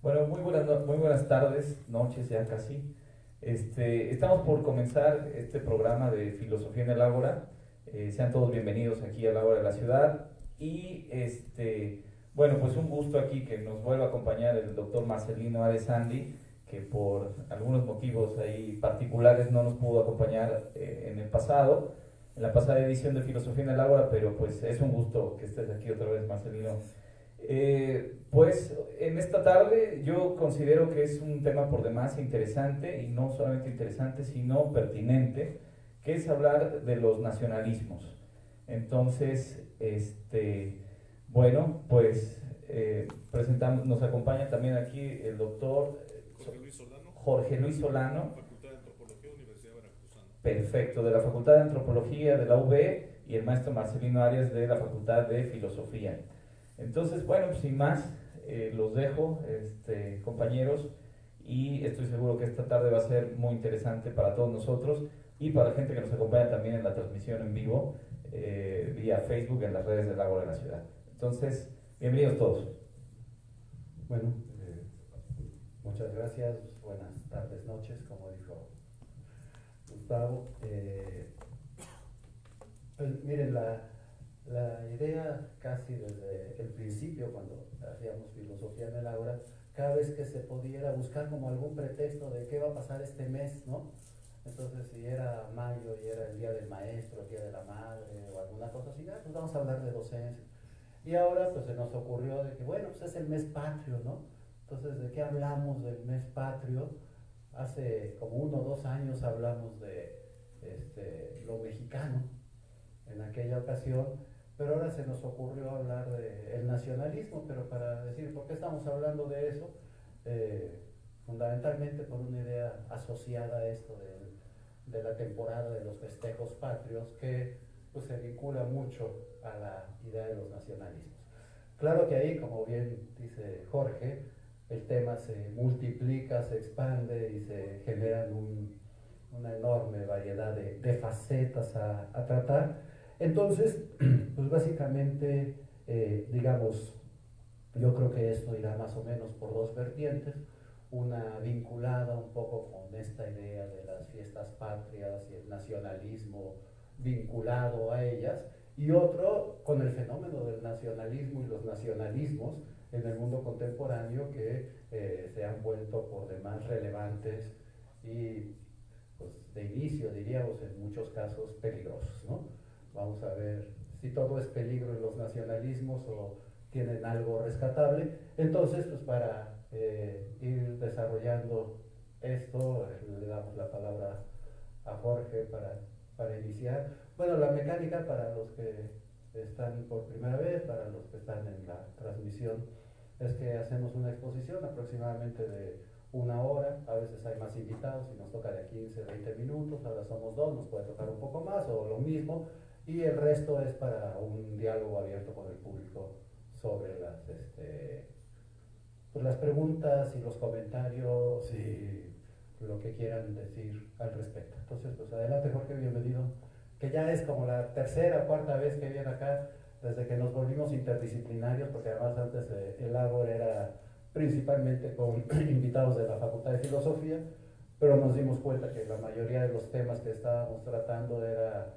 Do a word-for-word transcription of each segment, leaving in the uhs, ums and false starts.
Bueno, muy buenas, no- muy buenas tardes, noches ya casi. Este, estamos por comenzar este programa de Filosofía en el Ágora. Eh, sean todos bienvenidos aquí al Ágora de la Ciudad. Y este, bueno, pues un gusto aquí que nos vuelva a acompañar el doctor Marcelino Aresandi, que por algunos motivos ahí particulares no nos pudo acompañar eh, en el pasado, en la pasada edición de Filosofía en el Ágora, pero pues es un gusto que estés aquí otra vez, Marcelino. Eh, pues en esta tarde yo considero que es un tema por demás interesante, y no solamente interesante, sino pertinente, que es hablar de los nacionalismos. Entonces, este, bueno, pues eh, presentamos, nos acompaña también aquí el doctor Jorge Luis Solano, Jorge Luis Solano, Facultad de Antropología, Universidad Veracruzana. perfecto, de la Facultad de Antropología de la U B, y el maestro Marcelino Arias de la Facultad de Filosofía. Entonces, bueno, pues, sin más, eh, los dejo, este, compañeros, y estoy seguro que esta tarde va a ser muy interesante para todos nosotros y para la gente que nos acompaña también en la transmisión en vivo, eh, vía Facebook, en las redes del Ágora de la Ciudad. Entonces, bienvenidos todos. Bueno, eh, muchas gracias, buenas tardes, noches, como dijo Gustavo. Eh, pues miren, la, la idea casi desde el principio, cuando hacíamos filosofía en el aula, cada vez que se pudiera buscar como algún pretexto de qué va a pasar este mes, ¿no? Entonces, si era mayo y era el día del maestro, el día de la madre o alguna cosa así, ah, pues vamos a hablar de docencia. Y ahora pues se nos ocurrió de que, bueno, pues es el mes patrio, ¿no? Entonces, ¿de qué hablamos del mes patrio? Hace como uno o dos años hablamos de este, lo mexicano en aquella ocasión, pero ahora se nos ocurrió hablar del nacionalismo, pero para decir por qué estamos hablando de eso, eh, fundamentalmente por una idea asociada a esto de, de la temporada de los festejos patrios, que pues, se vincula mucho a la idea de los nacionalismos. Claro que ahí, como bien dice Jorge, el tema se multiplica, se expande y se generan un, una enorme variedad de, de facetas a, a, tratar. Entonces, pues básicamente, eh, digamos, yo creo que esto irá más o menos por dos vertientes, una vinculada un poco con esta idea de las fiestas patrias y el nacionalismo vinculado a ellas, y otro con el fenómeno del nacionalismo y los nacionalismos en el mundo contemporáneo que eh, se han vuelto por demás relevantes y pues, de inicio diríamos en muchos casos peligrosos, ¿no? Vamos a ver si todo es peligro en los nacionalismos o tienen algo rescatable. Entonces, pues para eh, ir desarrollando esto, le damos la palabra a Jorge para, para iniciar. Bueno, la mecánica para los que están por primera vez, para los que están en la transmisión, es que hacemos una exposición aproximadamente de una hora, a veces hay más invitados y nos toca de quince, veinte minutos, ahora somos dos, nos puede tocar un poco más o lo mismo, y el resto es para un diálogo abierto con el público sobre las, este, pues las preguntas y los comentarios y lo que quieran decir al respecto. Entonces, pues adelante Jorge, bienvenido, que ya es como la tercera o cuarta vez que viene acá, desde que nos volvimos interdisciplinarios, porque además antes eh, el Ágora era principalmente con invitados de la Facultad de Filosofía, pero nos dimos cuenta que la mayoría de los temas que estábamos tratando era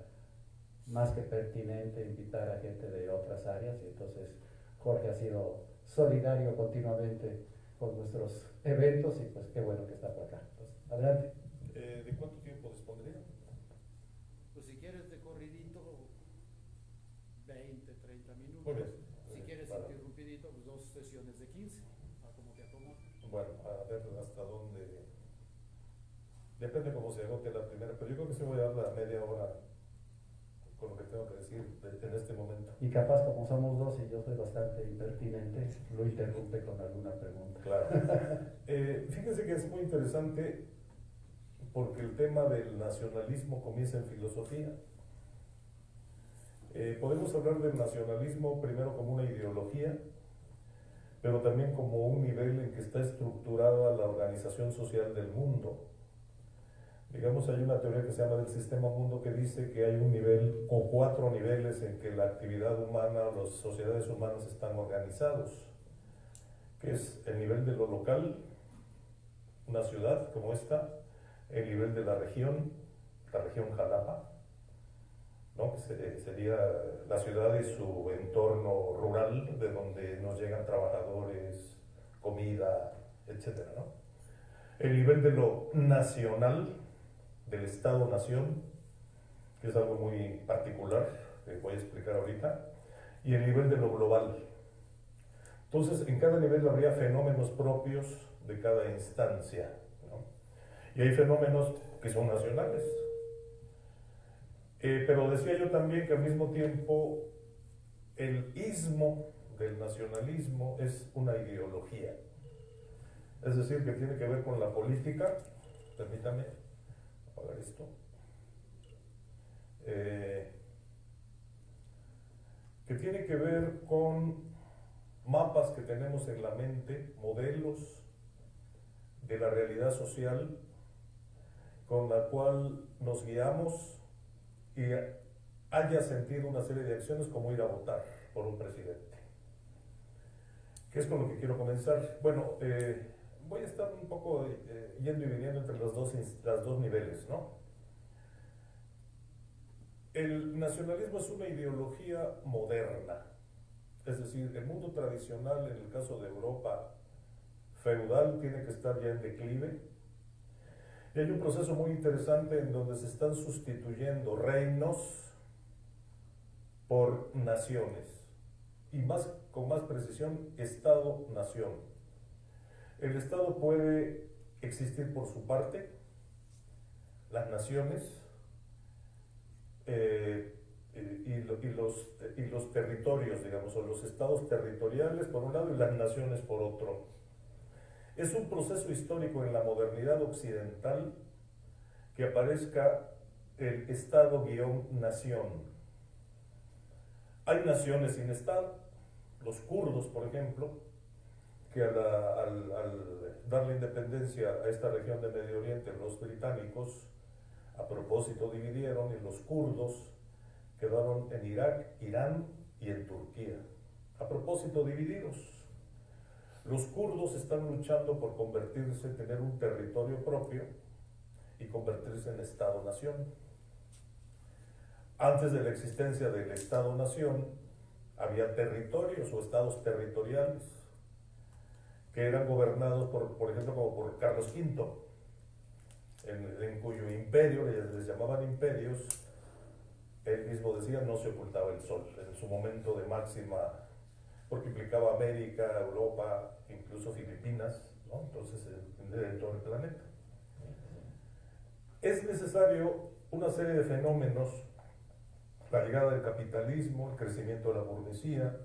más que pertinente invitar a gente de otras áreas, y entonces Jorge ha sido solidario continuamente con nuestros eventos y pues qué bueno que está por acá. Entonces, adelante. Eh, ¿De cuánto tiempo dispondría? Pues si quieres de corridito, veinte, treinta minutos. Muy bien. Si Eh, quieres para... interrumpidito, pues dos sesiones de quince, a como te acomodes. Bueno, a ver hasta dónde... Depende cómo se agote la primera, pero yo creo que se voy a dar la media hora con lo que tengo que decir en este momento. Y capaz como somos dos y yo soy bastante impertinente, lo interrumpe con alguna pregunta. Claro. eh, fíjense que es muy interesante porque el tema del nacionalismo comienza en filosofía. Eh, podemos hablar del nacionalismo primero como una ideología, pero también como un nivel en que está estructurada la organización social del mundo. Digamos, hay una teoría que se llama del sistema mundo que dice que hay un nivel o cuatro niveles en que la actividad humana, las sociedades humanas están organizados, que es el nivel de lo local, una ciudad como esta, el nivel de la región, la región Jalapa, ¿no? Que sería la ciudad y su entorno rural, de donde nos llegan trabajadores, comida, etcétera, ¿no? El nivel de lo nacional, del Estado-Nación, que es algo muy particular, que voy a explicar ahorita, y el nivel de lo global. Entonces, en cada nivel habría fenómenos propios de cada instancia, ¿no? Y hay fenómenos que son nacionales. Eh, pero decía yo también que al mismo tiempo el ismo del nacionalismo es una ideología. Es decir, que tiene que ver con la política. Permítame apagar esto. Eh, que tiene que ver con mapas que tenemos en la mente, modelos de la realidad social con la cual nos guiamos y haya sentido una serie de acciones como ir a votar por un presidente. ¿Qué es con lo que quiero comenzar? Bueno, eh, voy a estar un poco eh, yendo y viniendo entre los dos, los dos niveles, ¿no? El nacionalismo es una ideología moderna, es decir, el mundo tradicional, en el caso de Europa feudal, tiene que estar ya en declive. Y hay un proceso muy interesante en donde se están sustituyendo reinos por naciones, y más, con más precisión, Estado-nación. El Estado puede existir por su parte, las naciones eh, y, lo, y, los, y los territorios, digamos, o los estados territoriales por un lado y las naciones por otro. Es un proceso histórico en la modernidad occidental que aparezca el Estado-nación. Hay naciones sin Estado, los kurdos, por ejemplo, que a la, al, al darle independencia a esta región de Medio Oriente, los británicos, a propósito dividieron, y los kurdos quedaron en Irak, Irán y en Turquía. A propósito divididos. Los kurdos están luchando por convertirse, tener un territorio propio y convertirse en Estado-nación. Antes de la existencia del Estado-nación, había territorios o estados territoriales que eran gobernados, por, por ejemplo, como por Carlos quinto, en, en cuyo imperio, les, les llamaban imperios, él mismo decía, no se ocultaba el sol, en su momento de máxima, porque implicaba América, Europa, incluso Filipinas, ¿no? Entonces en todo el planeta. Es necesario una serie de fenómenos, la llegada del capitalismo, el crecimiento de la burguesía,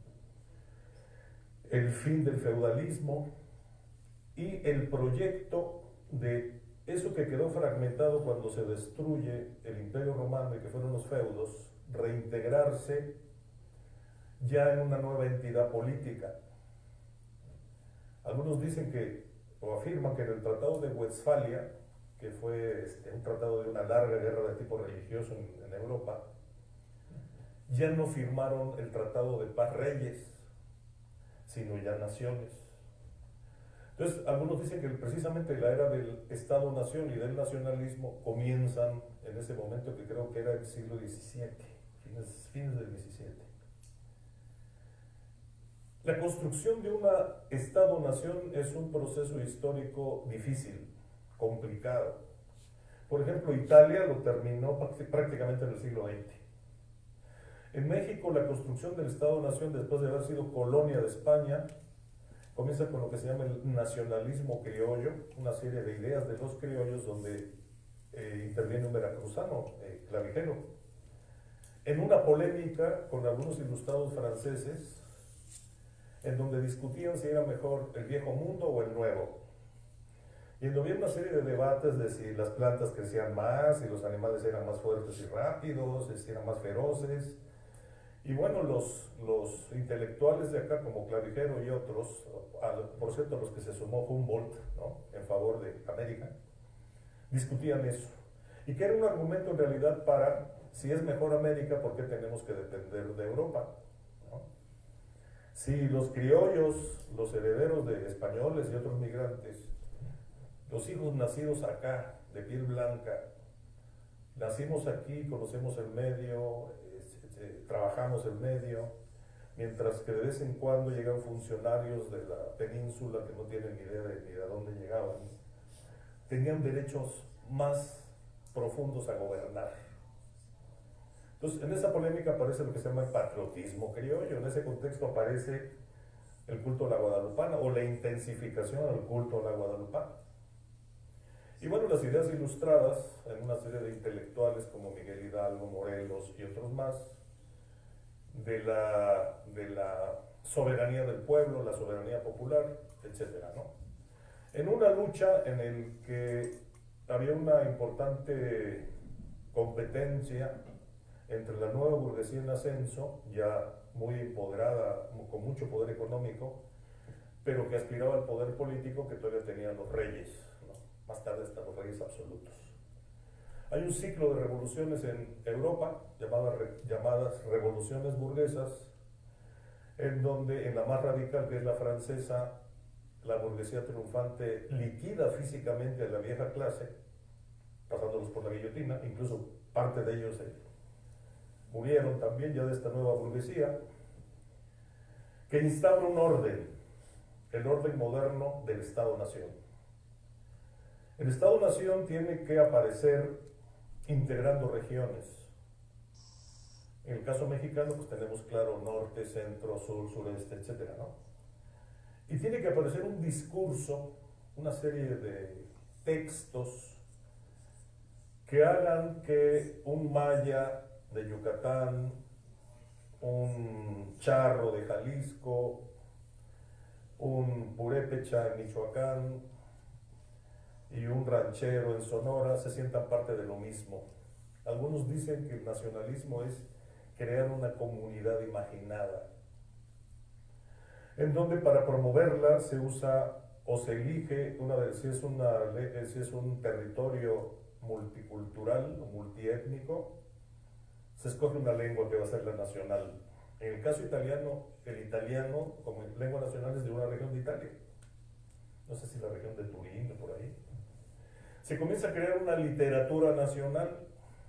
el fin del feudalismo y el proyecto de eso que quedó fragmentado cuando se destruye el Imperio Romano y que fueron los feudos, reintegrarse ya en una nueva entidad política. Algunos dicen que, o afirman que en el Tratado de Westfalia, que fue este, un tratado de una larga guerra de tipo religioso en, en Europa, ya no firmaron el Tratado de Paz Reyes, sino ya naciones. Entonces, algunos dicen que precisamente la era del Estado-Nación y del nacionalismo comienzan en ese momento que creo que era el siglo diecisiete, fines, fines del diecisiete. La construcción de una Estado-Nación es un proceso histórico difícil, complicado. Por ejemplo, Italia lo terminó prácticamente en el siglo veinte. En México, la construcción del Estado-Nación, después de haber sido colonia de España, comienza con lo que se llama el nacionalismo criollo, una serie de ideas de los criollos donde eh, interviene un veracruzano, eh, Clavijero, en una polémica con algunos ilustrados franceses, en donde discutían si era mejor el viejo mundo o el nuevo. Y en donde había una serie de debates de si las plantas crecían más, si los animales eran más fuertes y rápidos, si eran más feroces. Y bueno, los, los intelectuales de acá, como Clavijero y otros, por cierto, los que se sumó Humboldt, ¿no?, en favor de América, discutían eso. Y que era un argumento en realidad para, si es mejor América, ¿por qué tenemos que depender de Europa? ¿No? Si los criollos, los herederos de españoles y otros migrantes, los hijos nacidos acá, de piel blanca, nacimos aquí, conocemos el medio, eh, trabajamos el medio, mientras que de vez en cuando llegan funcionarios de la península que no tienen ni idea de ni de dónde llegaban, tenían derechos más profundos a gobernar. Entonces, en esa polémica aparece lo que se llama el patriotismo criollo. En ese contexto aparece el culto a la guadalupana o la intensificación al culto a la guadalupana. Y bueno, las ideas ilustradas en una serie de intelectuales como Miguel Hidalgo, Morelos y otros más, de la, de la soberanía del pueblo, la soberanía popular, etcétera, ¿no? En una lucha en el que había una importante competencia entre la nueva burguesía en ascenso, ya muy empoderada, con mucho poder económico, pero que aspiraba al poder político que todavía tenían los reyes, ¿no? Más tarde hasta los reyes absolutos. Hay un ciclo de revoluciones en Europa, llamadas, llamadas revoluciones burguesas, en donde en la más radical, que es la francesa, la burguesía triunfante liquida físicamente a la vieja clase, pasándolos por la guillotina, incluso parte de ellos eh, murieron también ya de esta nueva burguesía, que instaura un orden, el orden moderno del Estado-Nación. El Estado-Nación tiene que aparecer integrando regiones. En el caso mexicano, pues tenemos claro norte, centro, sur, sureste, etcétera, ¿no? Y tiene que aparecer un discurso, una serie de textos que hagan que un maya de Yucatán, un charro de Jalisco, un purépecha en Michoacán y un ranchero en Sonora se sientan parte de lo mismo. Algunos dicen que el nacionalismo es crear una comunidad imaginada, en donde para promoverla se usa o se elige, una vez, si es, una, si es un territorio multicultural o multiétnico, se escoge una lengua que va a ser la nacional. En el caso italiano, el italiano como lengua nacional es de una región de Italia. No sé si la región de Turín o por ahí. Se comienza a crear una literatura nacional,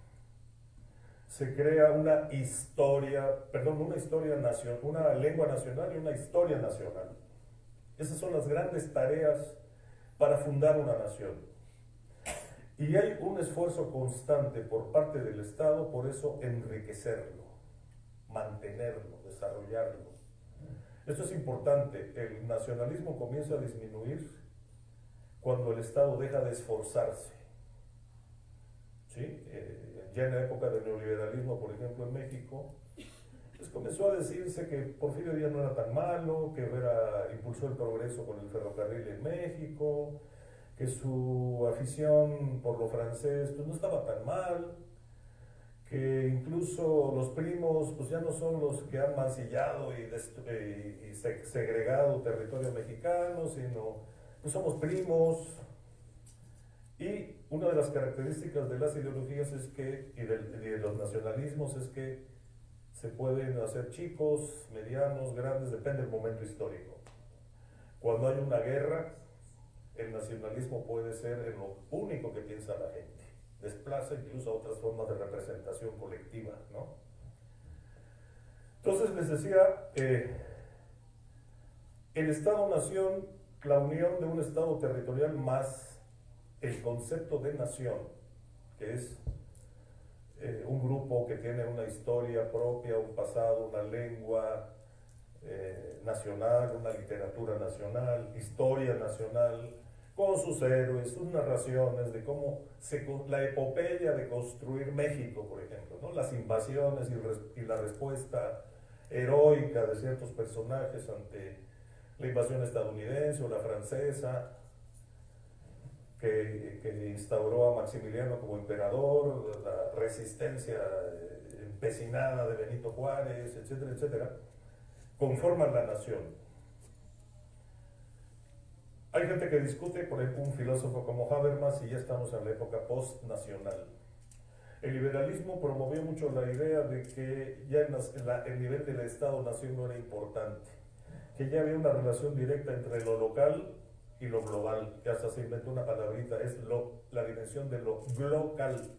se crea una historia, perdón, una historia nacional, una lengua nacional y una historia nacional. Esas son las grandes tareas para fundar una nación. Y hay un esfuerzo constante por parte del Estado, por eso enriquecerlo, mantenerlo, desarrollarlo. Esto es importante. El nacionalismo comienza a disminuir cuando el Estado deja de esforzarse. ¿Sí? Eh, ya en la época del neoliberalismo, por ejemplo, en México, pues comenzó a decirse que Porfirio Díaz no era tan malo, que era, impulsó el progreso con el ferrocarril en México, que su afición por lo francés pues no estaba tan mal, que incluso los primos pues ya no son los que han mancillado y, y, y segregado territorio mexicano, sino pues somos primos. Y una de las características de las ideologías es que, y de, y de los nacionalismos es que se pueden hacer chicos, medianos, grandes, depende del momento histórico. Cuando hay una guerra, el nacionalismo puede ser en lo único que piensa la gente. Desplaza incluso a otras formas de representación colectiva, ¿no? Entonces les decía, eh, el Estado-Nación, la unión de un Estado territorial más el concepto de nación, que es eh, un grupo que tiene una historia propia, un pasado, una lengua eh, nacional, una literatura nacional, historia nacional, con sus héroes, sus narraciones de cómo se, la epopeya de construir México, por ejemplo, ¿no? Las invasiones y, res, y la respuesta heroica de ciertos personajes ante la invasión estadounidense o la francesa, que, que instauró a Maximiliano como emperador, la resistencia empecinada de Benito Juárez, etcétera, etcétera, conforman la nación. Hay gente que discute, por ejemplo, un filósofo como Habermas, y ya estamos en la época post-nacional. El liberalismo promovió mucho la idea de que ya el, la, el nivel del Estado-nación no era importante. que ya había una relación directa entre lo local y lo global, que hasta se inventó una palabrita, es lo, la dimensión de lo glocal.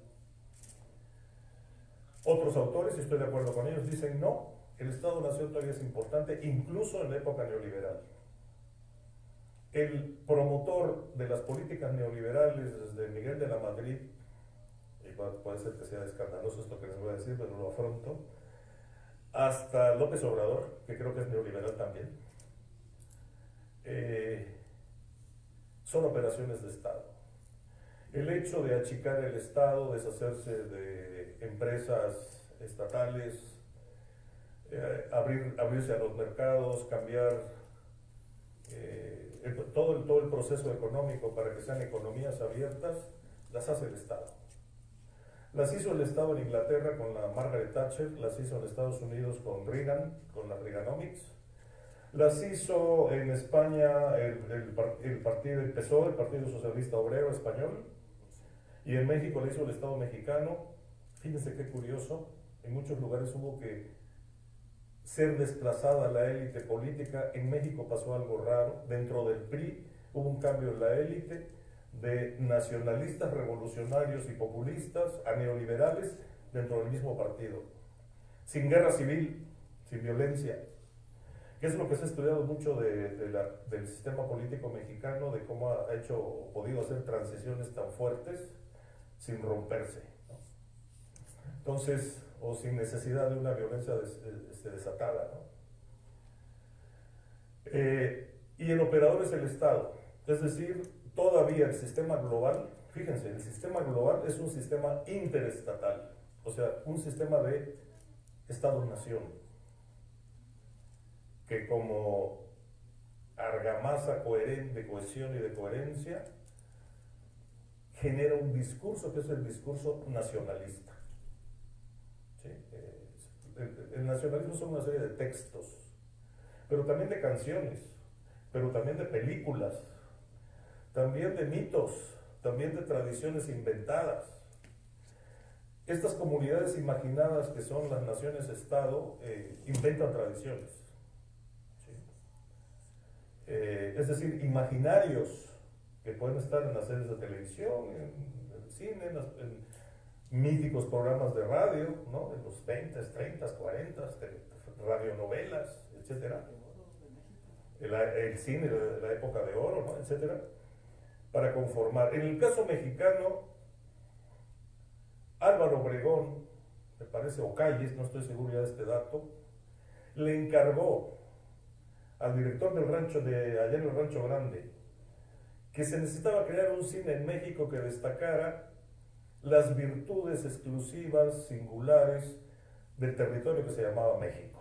Otros autores, y estoy de acuerdo con ellos, dicen no, el Estado-Nación todavía es importante, incluso en la época neoliberal. El promotor de las políticas neoliberales desde Miguel de la Madrid, y puede ser que sea escandaloso esto que les voy a decir, pero lo afronto, hasta López Obrador, que creo que es neoliberal también, eh, son operaciones de Estado. El hecho de achicar el Estado, deshacerse de empresas estatales, eh, abrir, abrirse a los mercados, cambiar eh, el, todo, el, todo el proceso económico para que sean economías abiertas, las hace el Estado. Las hizo el Estado en Inglaterra con la Margaret Thatcher, las hizo en Estados Unidos con Reagan, con la Reaganomics, las hizo en España el, el, el partido, el P S O E, el Partido Socialista Obrero Español, y en México la hizo el Estado mexicano. Fíjense qué curioso, en muchos lugares hubo que ser desplazada la élite política. En México pasó algo raro, dentro del P R I hubo un cambio en la élite, de nacionalistas, revolucionarios y populistas a neoliberales dentro del mismo partido, sin guerra civil, sin violencia, que es lo que se ha estudiado mucho de, de la, del sistema político mexicano, de cómo ha hecho o podido hacer transiciones tan fuertes sin romperse, ¿no? Entonces, o sin necesidad de una violencia des, des, desatada, ¿no? Eh, y el operador es el Estado, es decir, todavía el sistema global, fíjense, el sistema global es un sistema interestatal, o sea, un sistema de Estado-nación, que como argamasa coherente, de cohesión y de coherencia, genera un discurso que es el discurso nacionalista. ¿Sí? El, el nacionalismo son una serie de textos, pero también de canciones, pero también de películas, también de mitos, también de tradiciones inventadas. Estas comunidades imaginadas que son las naciones-estado eh, inventan tradiciones. ¿Sí? Eh, es decir, imaginarios que pueden estar en las series de televisión, en el cine, en, las, en míticos programas de radio, ¿no? De los veinte, treinta, cuarenta, radionovelas, etcétera. El, el cine de la época de oro, ¿no? Etcétera, para conformar. En el caso mexicano, Álvaro Obregón, me parece, o Calles, no estoy seguro ya de este dato, le encargó al director del rancho de allá en el Rancho Grande que se necesitaba crear un cine en México que destacara las virtudes exclusivas, singulares del territorio que se llamaba México.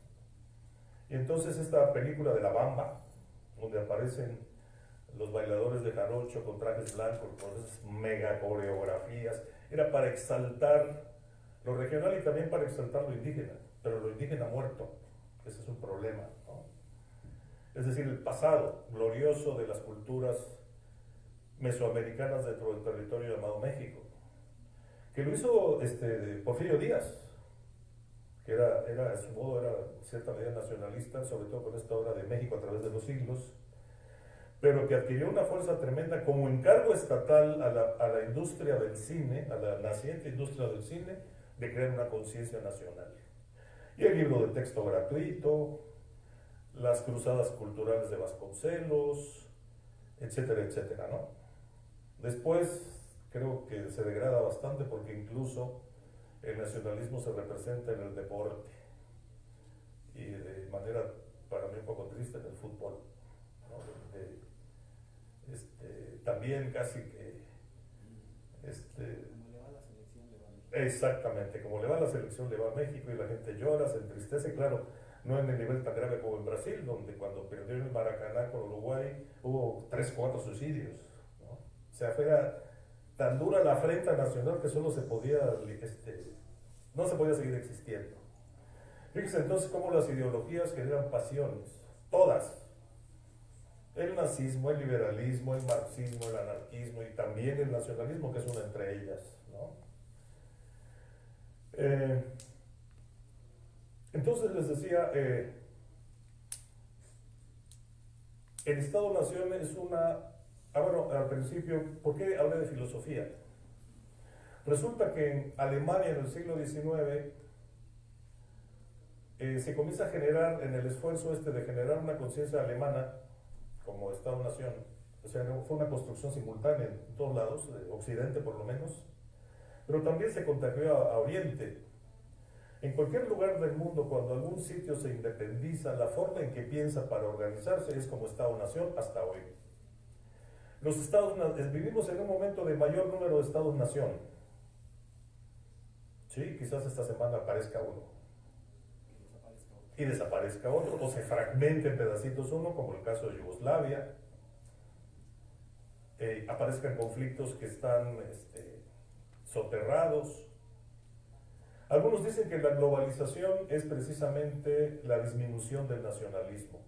Y entonces esta película de La Bamba, donde aparecen los bailadores de jarocho con trajes blancos, con esas mega coreografías, era para exaltar lo regional y también para exaltar lo indígena, pero lo indígena muerto, ese es un problema, ¿no? Es decir, el pasado glorioso de las culturas mesoamericanas dentro del territorio llamado México, que lo hizo este, Porfirio Díaz, que era, era, a su modo, era cierta medida nacionalista, sobre todo con esta obra de México a través de los siglos, pero que adquirió una fuerza tremenda como encargo estatal a la, a la industria del cine, a la naciente industria del cine, de crear una conciencia nacional. Y el libro de texto gratuito, las cruzadas culturales de Vasconcelos, etcétera, etcétera, ¿no? Después creo que se degrada bastante porque incluso el nacionalismo se representa en el deporte y de manera para mí un poco triste en el fútbol, ¿no? De, de, este, también casi que este, Como le va a la selección, le va a México. Exactamente, como le va a la selección, le va a México y la gente llora, se entristece, claro, no en el nivel tan grave como en Brasil, donde cuando perdió el Maracaná con Uruguay hubo tres, cuatro suicidios, ¿no? O sea, era tan dura la afrenta nacional que solo se podía, este, no se podía seguir existiendo. Fíjense entonces cómo las ideologías generan pasiones, todas. El nazismo, el liberalismo, el marxismo, el anarquismo y también el nacionalismo, que es una entre ellas, ¿no? Eh, entonces les decía, eh, el Estado-Nación es una... Ah, bueno, al principio, ¿por qué hablé de filosofía? Resulta que en Alemania en el siglo diecinueve eh, se comienza a generar, en el esfuerzo este de generar una conciencia alemana como Estado-Nación, o sea, fue una construcción simultánea en todos lados, de Occidente por lo menos, pero también se contagió a, a Oriente. En cualquier lugar del mundo, cuando algún sitio se independiza, la forma en que piensa para organizarse es como Estado-Nación hasta hoy. Los estados, vivimos en un momento de mayor número de Estados-Nación. Sí, quizás esta semana aparezca uno. Y desaparezca otro, o se fragmente en pedacitos uno, como el caso de Yugoslavia. Eh, aparezcan conflictos que están este, soterrados. Algunos dicen que la globalización es precisamente la disminución del nacionalismo.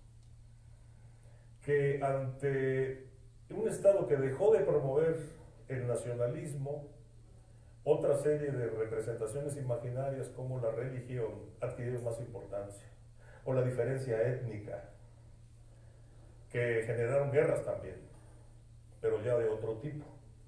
Que ante un Estado que dejó de promover el nacionalismo, otra serie de representaciones imaginarias como la religión adquirieron más importancia, o la diferencia étnica, que generaron guerras también, pero ya de otro tipo.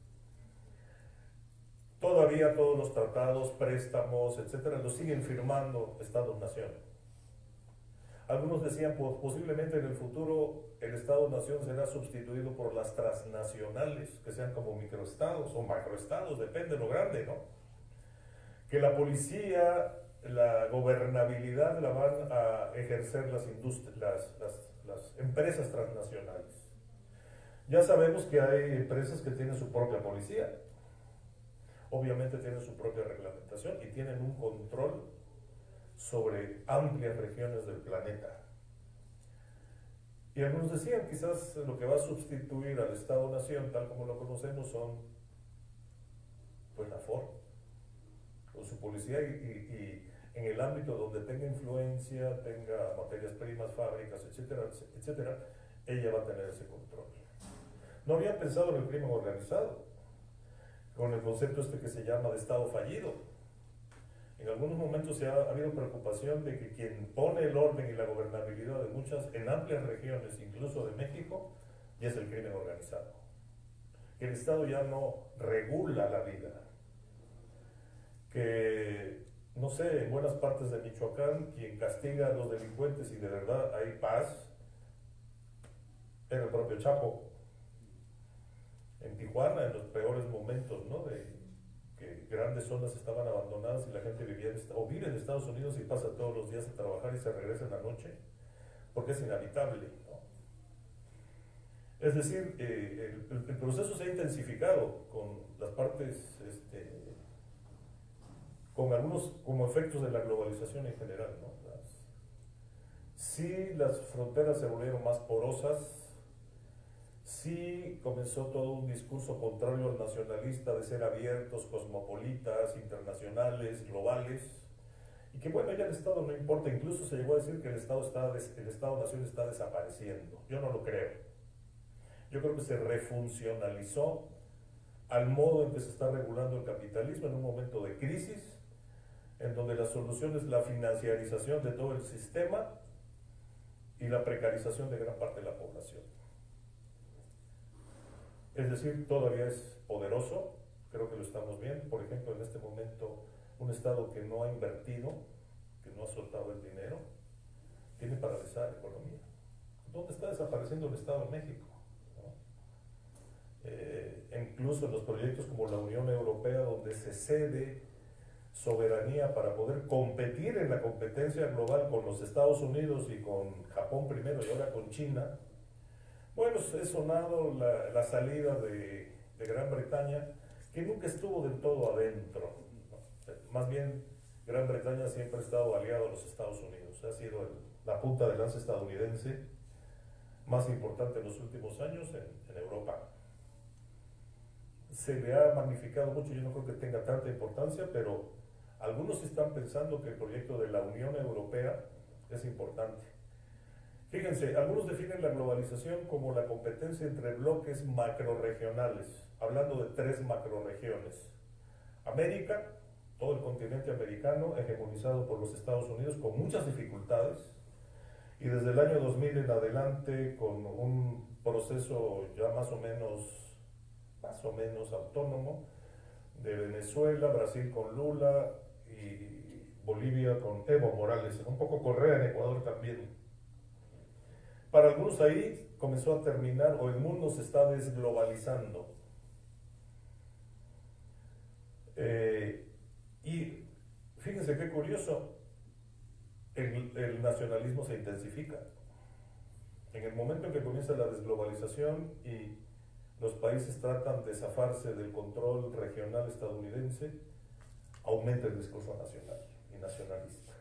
Todavía todos los tratados, préstamos, etcétera, los siguen firmando Estados-Nación. Algunos decían, pues, posiblemente en el futuro el Estado-Nación será sustituido por las transnacionales, que sean como microestados o macroestados, depende de lo grande, ¿no? Que la policía, la gobernabilidad la van a ejercer las, las, las, las empresas transnacionales. Ya sabemos que hay empresas que tienen su propia policía, obviamente tienen su propia reglamentación y tienen un control sobre amplias regiones del planeta. Y algunos decían, quizás lo que va a sustituir al Estado-Nación, tal como lo conocemos, son pues la Ford, con su policía y, y, y en el ámbito donde tenga influencia, tenga materias primas, fábricas, etcétera, etcétera, ella va a tener ese control. No habían pensado en el crimen organizado, con el concepto este que se llama de Estado fallido. En algunos momentos se ha, ha habido preocupación de que quien pone el orden y la gobernabilidad de muchas, en amplias regiones, incluso de México, ya es el crimen organizado. Que el Estado ya no regula la vida. Que, no sé, en buenas partes de Michoacán, quien castiga a los delincuentes y de verdad hay paz, era el propio Chapo. En Tijuana, en los peores momentos, ¿no? De, que grandes zonas estaban abandonadas y la gente vivía en, o vive en Estados Unidos y pasa todos los días a trabajar y se regresa en la noche, porque es inhabitable, ¿no? Es decir, eh, el, el proceso se ha intensificado con las partes, este, con algunos como efectos de la globalización en general, ¿no? Las, sí, las fronteras se volvieron más porosas. Sí comenzó todo un discurso contrario al nacionalista de ser abiertos, cosmopolitas, internacionales, globales, y que bueno, ya el Estado no importa, incluso se llegó a decir que el Estado está des, el Estado-Nación está desapareciendo. Yo no lo creo. Yo creo que se refuncionalizó al modo en que se está regulando el capitalismo en un momento de crisis, en donde la solución es la financiarización de todo el sistema y la precarización de gran parte de la población. Es decir, todavía es poderoso, creo que lo estamos viendo. Por ejemplo, en este momento, un Estado que no ha invertido, que no ha soltado el dinero, tiene paralizada la economía. ¿Dónde está desapareciendo el Estado en México? ¿No? Eh, incluso en los proyectos como la Unión Europea, donde se cede soberanía para poder competir en la competencia global con los Estados Unidos y con Japón primero y ahora con China. Bueno, es sonado la, la salida de, de Gran Bretaña, que nunca estuvo del todo adentro, ¿no? Más bien, Gran Bretaña siempre ha estado aliado a los Estados Unidos, ha sido el, la punta de lanza estadounidense más importante en los últimos años en, en Europa. Se le ha magnificado mucho, yo no creo que tenga tanta importancia, pero algunos están pensando que el proyecto de la Unión Europea es importante. Fíjense, algunos definen la globalización como la competencia entre bloques macrorregionales, hablando de tres macrorregiones. América, todo el continente americano, hegemonizado por los Estados Unidos con muchas dificultades, y desde el año dos mil en adelante, con un proceso ya más o menos, más o menos autónomo, de Venezuela, Brasil con Lula y Bolivia con Evo Morales, un poco Correa en Ecuador también. Para algunos ahí comenzó a terminar, o el mundo se está desglobalizando. Eh, y fíjense qué curioso, el, el nacionalismo se intensifica. En el momento en que comienza la desglobalización y los países tratan de zafarse del control regional estadounidense, aumenta el discurso nacional y nacionalista.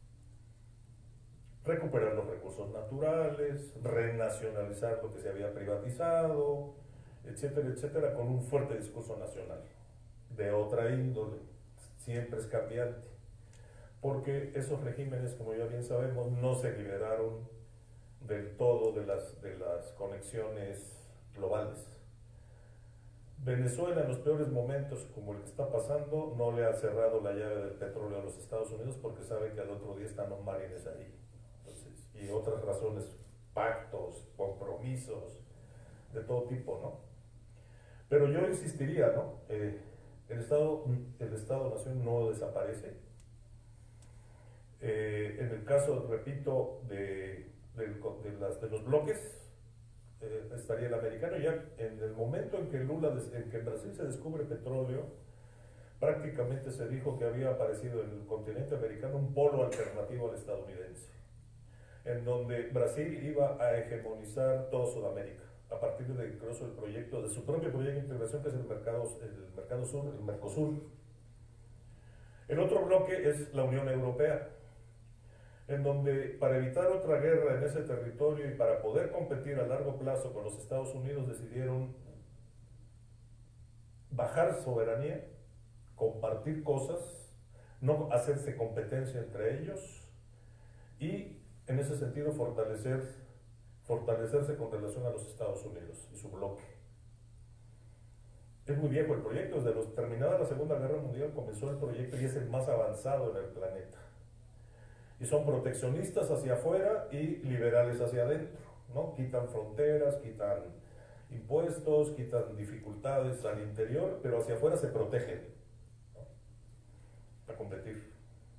Recuperar los recursos naturales, renacionalizar lo que se había privatizado, etcétera, etcétera, con un fuerte discurso nacional, de otra índole, siempre es cambiante, porque esos regímenes, como ya bien sabemos, no se liberaron del todo de las, de las conexiones globales. Venezuela en los peores momentos, como el que está pasando, no le ha cerrado la llave del petróleo a los Estados Unidos porque sabe que al otro día están los marines ahí. Entonces, y otras razones, pactos, compromisos, de todo tipo, ¿no? Pero yo insistiría, ¿no? Eh, el Estado, el Estado-Nación no desaparece. Eh, en el caso, repito, de, de, de, las, de los bloques, Eh, estaría el americano. Ya en el momento en que Lula, en que en Brasil se descubre petróleo, prácticamente se dijo que había aparecido en el continente americano un polo alternativo al estadounidense, en donde Brasil iba a hegemonizar toda Sudamérica, a partir de incluso el proyecto, de su propio proyecto de integración, que es el mercado, el mercado sur, el Mercosur. El otro bloque es la Unión Europea, en donde para evitar otra guerra en ese territorio y para poder competir a largo plazo con los Estados Unidos decidieron bajar soberanía, compartir cosas, no hacerse competencia entre ellos y en ese sentido fortalecer, fortalecerse con relación a los Estados Unidos y su bloque. Es muy viejo el proyecto, desde los, terminada la Segunda Guerra Mundial comenzó el proyecto y es el más avanzado en el planeta. Y son proteccionistas hacia afuera y liberales hacia adentro, ¿no? Quitan fronteras, quitan impuestos, quitan dificultades al interior, pero hacia afuera se protegen, ¿no? Para competir.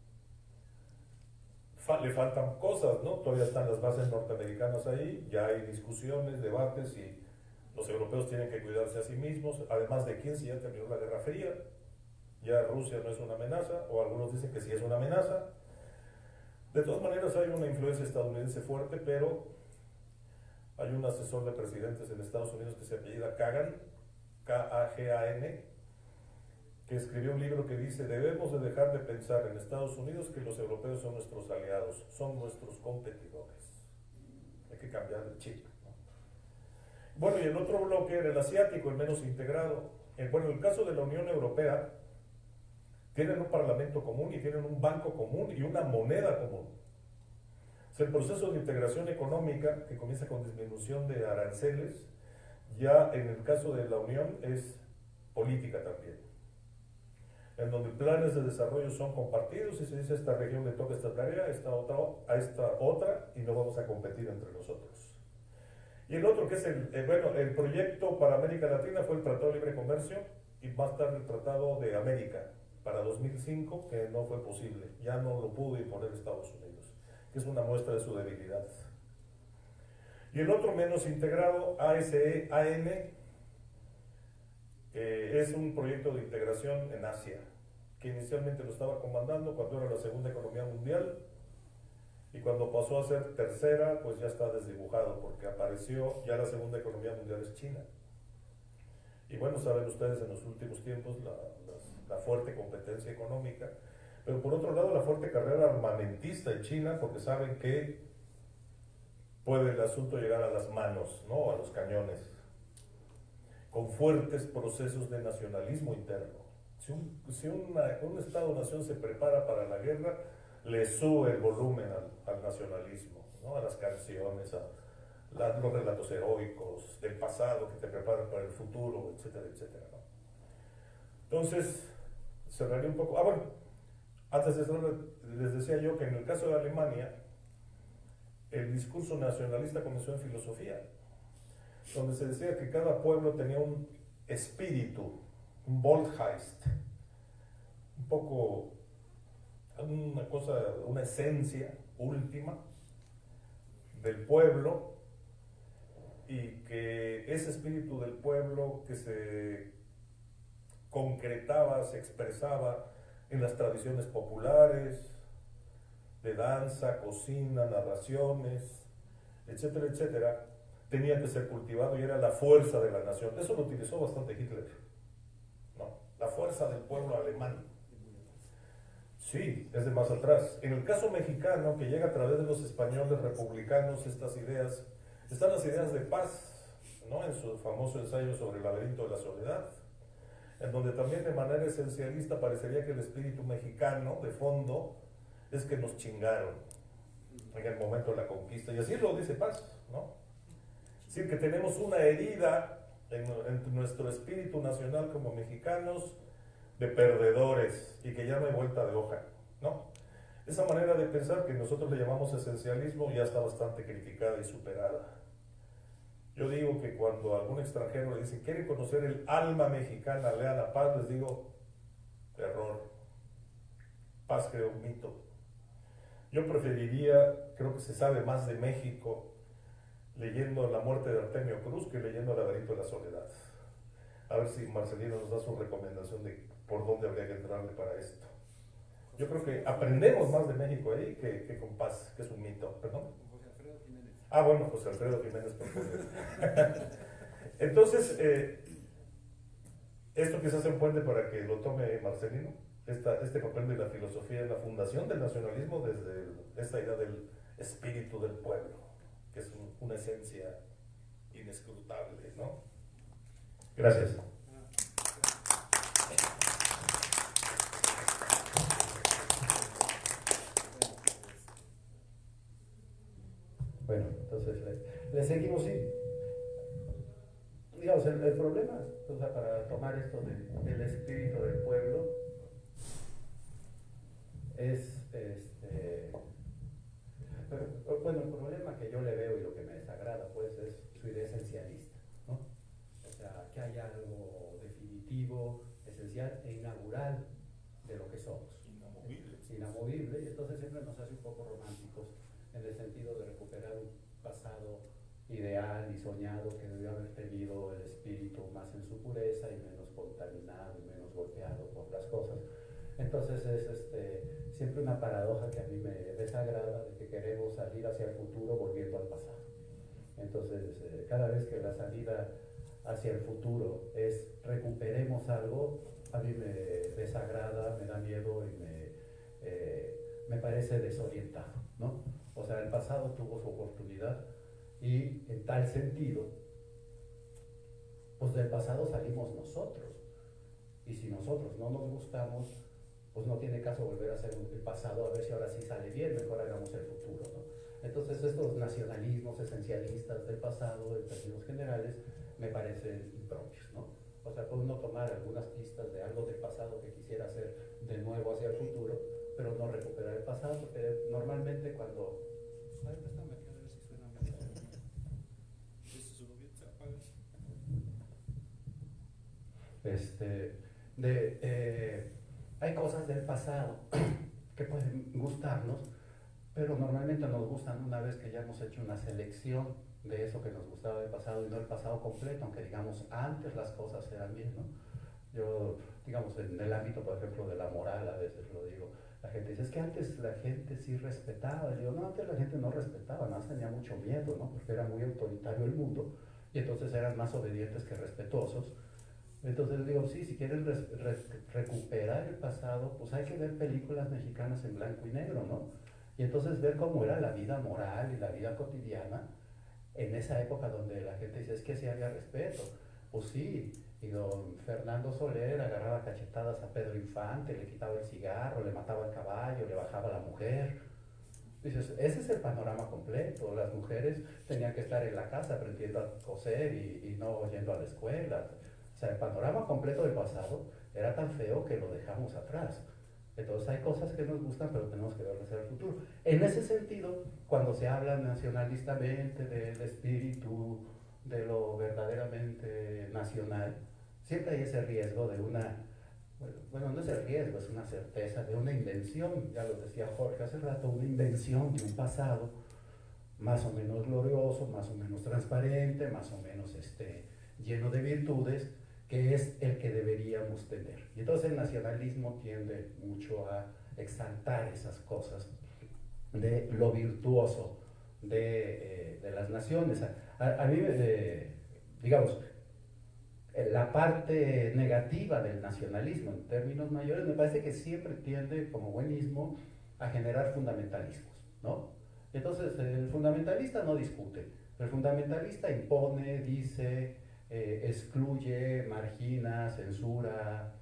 Fa le faltan cosas, ¿no? Todavía están las bases norteamericanas ahí, ya hay discusiones, debates y los europeos tienen que cuidarse a sí mismos, además de quién, si ya terminó la Guerra Fría, ya Rusia no es una amenaza, o algunos dicen que sí es una amenaza. De todas maneras hay una influencia estadounidense fuerte, pero hay un asesor de presidentes en Estados Unidos que se apellida Kagan, K A G A N, que escribió un libro que dice: debemos de dejar de pensar en Estados Unidos que los europeos son nuestros aliados, son nuestros competidores. Hay que cambiar el chip, ¿no? Bueno, y el otro bloque era el asiático, el menos integrado. Bueno, en el caso de la Unión Europea, tienen un parlamento común y tienen un banco común y una moneda común. O sea, el proceso de integración económica, que comienza con disminución de aranceles, ya en el caso de la Unión es política también, en donde planes de desarrollo son compartidos y se dice: a esta región le toca esta tarea, a esta otra, a esta otra, y no vamos a competir entre nosotros. Y el otro, que es el, eh, bueno, el proyecto para América Latina fue el Tratado de Libre Comercio y más tarde el Tratado de América, para dos mil cinco, que no fue posible, ya no lo pudo imponer Estados Unidos, que es una muestra de su debilidad. Y el otro menos integrado, A S E A N, eh, es un proyecto de integración en Asia, que inicialmente lo estaba comandando cuando era la segunda economía mundial, y cuando pasó a ser tercera, pues ya está desdibujado, porque apareció ya la segunda economía mundial es China. Y bueno, saben ustedes en los últimos tiempos la, la, la fuerte competencia económica, pero por otro lado la fuerte carrera armamentista en China, porque saben que puede el asunto llegar a las manos, ¿no? A los cañones, con fuertes procesos de nacionalismo interno. Si un, si una, un Estado-nación se prepara para la guerra, le sube el volumen al, al nacionalismo, ¿no? A las canciones, a La, los relatos heroicos del pasado que te preparan para el futuro, etcétera, etcétera, ¿no? Entonces, cerraría un poco. Ah, bueno, antes de cerrar, les decía yo que en el caso de Alemania, el discurso nacionalista comenzó en filosofía, donde se decía que cada pueblo tenía un espíritu, un Volkgeist, un poco una cosa, una esencia última del pueblo, y que ese espíritu del pueblo que se concretaba, se expresaba en las tradiciones populares, de danza, cocina, narraciones, etcétera, etcétera, tenía que ser cultivado y era la fuerza de la nación. Eso lo utilizó bastante Hitler, ¿no? La fuerza del pueblo alemán. Sí, es de más atrás. En el caso mexicano, que llega a través de los españoles republicanos, estas ideas, están las ideas de paz, ¿no? En su famoso ensayo sobre el laberinto de la soledad, en donde también de manera esencialista parecería que el espíritu mexicano, de fondo, es que nos chingaron en el momento de la conquista, y así lo dice Paz, ¿no? Es decir, que tenemos una herida en, en nuestro espíritu nacional como mexicanos de perdedores y que ya no hay vuelta de hoja, ¿no? Esa manera de pensar que nosotros le llamamos esencialismo ya está bastante criticada y superada. Yo digo que cuando a algún extranjero le dicen, ¿quieren conocer el alma mexicana? Lean a Paz, les digo, error. Paz creó un mito. Yo preferiría, creo que se sabe más de México leyendo La muerte de Artemio Cruz que leyendo El laberinto de la soledad. A ver si Marcelino nos da su recomendación de por dónde habría que entrarle para esto. Yo creo que aprendemos más de México ahí que, que con Paz, que es un mito. ¿Perdón? José Alfredo Jiménez. Ah, bueno, José Alfredo Jiménez, por favor. Entonces, eh, esto quizás sea un puente para que lo tome Marcelino, esta, este papel de la filosofía en la fundación del nacionalismo desde el, esta idea del espíritu del pueblo, que es un, una esencia inescrutable, ¿no? Gracias. Bueno, entonces le, le seguimos, sí. Digamos, el, el problema, o sea, para tomar esto de, del espíritu del pueblo, es, este, pero, bueno, el problema que yo le veo y lo que me desagrada, pues, es su idea esencialista, ¿no? O sea, que hay algo definitivo, esencial e inaugural de lo que somos. Inamovible. Inamovible, y entonces siempre nos hace un poco románticos en el sentido de recuperar un pasado ideal y soñado que debió haber tenido el espíritu más en su pureza y menos contaminado y menos golpeado por las cosas. Entonces es este, siempre una paradoja que a mí me desagrada, de que queremos salir hacia el futuro volviendo al pasado. Entonces eh, cada vez que la salida hacia el futuro es recuperemos algo, a mí me desagrada, me da miedo y me, eh, me parece desorientado, ¿no? O sea, el pasado tuvo su oportunidad y en tal sentido, pues del pasado salimos nosotros. Y si nosotros no nos gustamos, pues no tiene caso volver a hacer el pasado a ver si ahora sí sale bien, mejor hagamos el futuro, ¿no? Entonces estos nacionalismos esencialistas del pasado, en términos generales, me parecen impropios, ¿no? O sea, puede uno tomar algunas pistas de algo del pasado que quisiera hacer de nuevo hacia el futuro, pero no recuperar el pasado, porque normalmente cuando... Ay, préstame aquí a ver si suena bien. ¿Eso sonó bien? ¿Se apaga? Este, de, eh, hay cosas del pasado que pueden gustarnos, pero normalmente nos gustan una vez que ya hemos hecho una selección de eso que nos gustaba del pasado y no el pasado completo, aunque digamos antes las cosas eran bien, ¿no? Yo, digamos, en el ámbito, por ejemplo, de la moral, a veces lo digo, la gente dice, es que antes la gente sí respetaba. Y digo, no, antes la gente no respetaba, más tenía mucho miedo, ¿no? Porque era muy autoritario el mundo y entonces eran más obedientes que respetuosos. Entonces digo, sí, si quieren re re recuperar el pasado, pues hay que ver películas mexicanas en blanco y negro, ¿no? Y entonces ver cómo era la vida moral y la vida cotidiana en esa época donde la gente dice, es que sí había respeto. Pues sí, y don Fernando Soler agarraba cachetadas a Pedro Infante, le quitaba el cigarro, le mataba el caballo, le bajaba a la mujer. Dices, ese es el panorama completo. Las mujeres tenían que estar en la casa aprendiendo a coser y, y no yendo a la escuela. O sea, el panorama completo del pasado era tan feo que lo dejamos atrás. Entonces hay cosas que nos gustan, pero tenemos que verlas hacia el futuro. En ese sentido, cuando se habla nacionalistamente del espíritu, de lo verdaderamente nacional, siempre hay ese riesgo de una, bueno, no es el riesgo, es una certeza de una invención, ya lo decía Jorge hace rato, una invención de un pasado más o menos glorioso, más o menos transparente, más o menos este, lleno de virtudes, que es el que deberíamos tener. Y entonces el nacionalismo tiende mucho a exaltar esas cosas de lo virtuoso de, eh, de las naciones. A, a, a mí, eh, digamos, la parte negativa del nacionalismo en términos mayores me parece que siempre tiende, como buenismo, a generar fundamentalismos, ¿no? Entonces el fundamentalista no discute, el fundamentalista impone, dice, eh, excluye, margina, censura,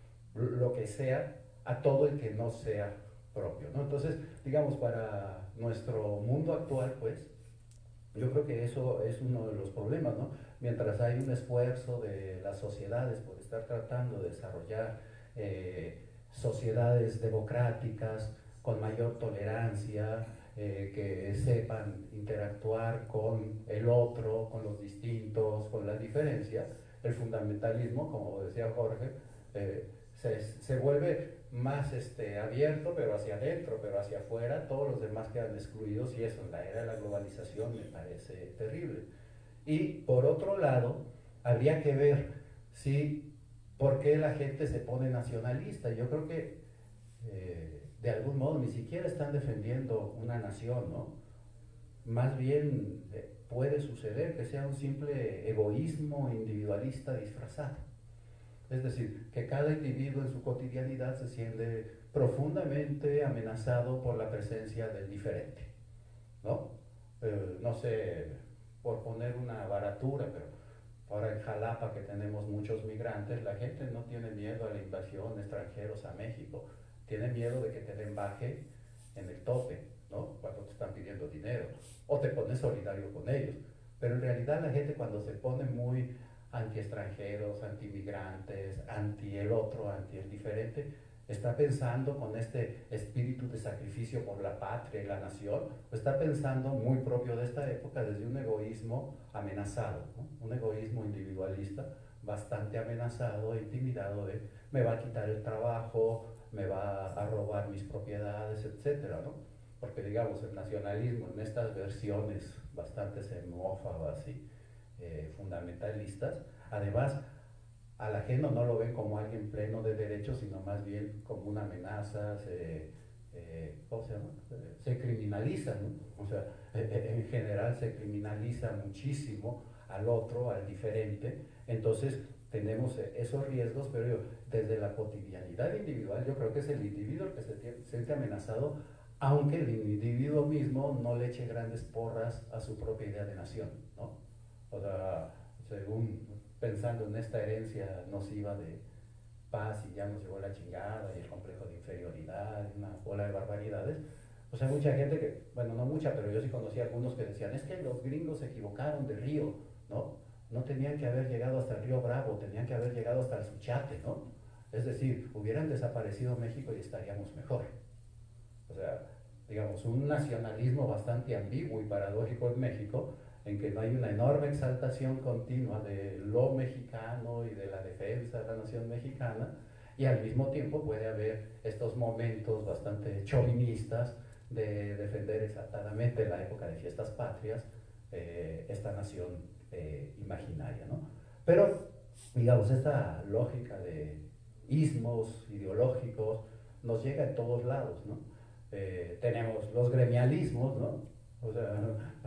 lo que sea, a todo el que no sea propio, ¿no? Entonces, digamos, para nuestro mundo actual, pues, yo creo que eso es uno de los problemas, ¿no? Mientras hay un esfuerzo de las sociedades por estar tratando de desarrollar eh, sociedades democráticas con mayor tolerancia, eh, que sepan interactuar con el otro, con los distintos, con las diferencias, el fundamentalismo, como decía Jorge, eh, se, se vuelve más este, abierto, pero hacia adentro, pero hacia afuera, todos los demás quedan excluidos, y eso en la era de la globalización me parece terrible. Y por otro lado, habría que ver si, por qué la gente se pone nacionalista. Yo creo que eh, de algún modo ni siquiera están defendiendo una nación, ¿no? Más bien eh, puede suceder que sea un simple egoísmo individualista disfrazado. Es decir, que cada individuo en su cotidianidad se siente profundamente amenazado por la presencia del diferente, ¿no? Eh, no sé, por poner una baratura, pero ahora en Jalapa, que tenemos muchos migrantes, la gente no tiene miedo a la invasión de extranjeros a México, tiene miedo de que te den baje en el tope, ¿no? Cuando te están pidiendo dinero, o te pones solidario con ellos. Pero en realidad la gente, cuando se pone muy anti-extranjeros, anti-migrantes, anti el otro, anti el diferente, está pensando con este espíritu de sacrificio por la patria y la nación, o está pensando muy propio de esta época desde un egoísmo amenazado, ¿no? Un egoísmo individualista bastante amenazado e intimidado de me va a quitar el trabajo, me va a robar mis propiedades, etcétera, ¿no? Porque digamos el nacionalismo en estas versiones bastante xenófobas y eh, fundamentalistas, además al ajeno no lo ven como alguien pleno de derechos, sino más bien como una amenaza, se, eh, ¿cómo se llama? Se criminaliza, ¿no? O sea, eh, en general se criminaliza muchísimo al otro, al diferente. Entonces tenemos esos riesgos, pero yo, desde la cotidianidad individual, yo creo que es el individuo el que se siente amenazado, aunque el individuo mismo no le eche grandes porras a su propia idea de nación, ¿no? O sea, según pensando en esta herencia nociva de paz y ya nos llegó la chingada y el complejo de inferioridad, una bola de barbaridades, pues hay mucha gente que, bueno, no mucha, pero yo sí conocí a algunos que decían, es que los gringos se equivocaron de río, ¿no? No tenían que haber llegado hasta el río Bravo, tenían que haber llegado hasta el Suchiate, ¿no? Es decir, hubieran desaparecido México y estaríamos mejor. O sea, digamos, un nacionalismo bastante ambiguo y paradójico en México, en que no hay una enorme exaltación continua de lo mexicano y de la defensa de la nación mexicana, y al mismo tiempo puede haber estos momentos bastante chauvinistas de defender exaltadamente la época de fiestas patrias, eh, esta nación eh, imaginaria, ¿no? Pero, digamos, esta lógica de ismos ideológicos nos llega en todos lados, ¿no? Eh, tenemos los gremialismos, ¿no? O sea,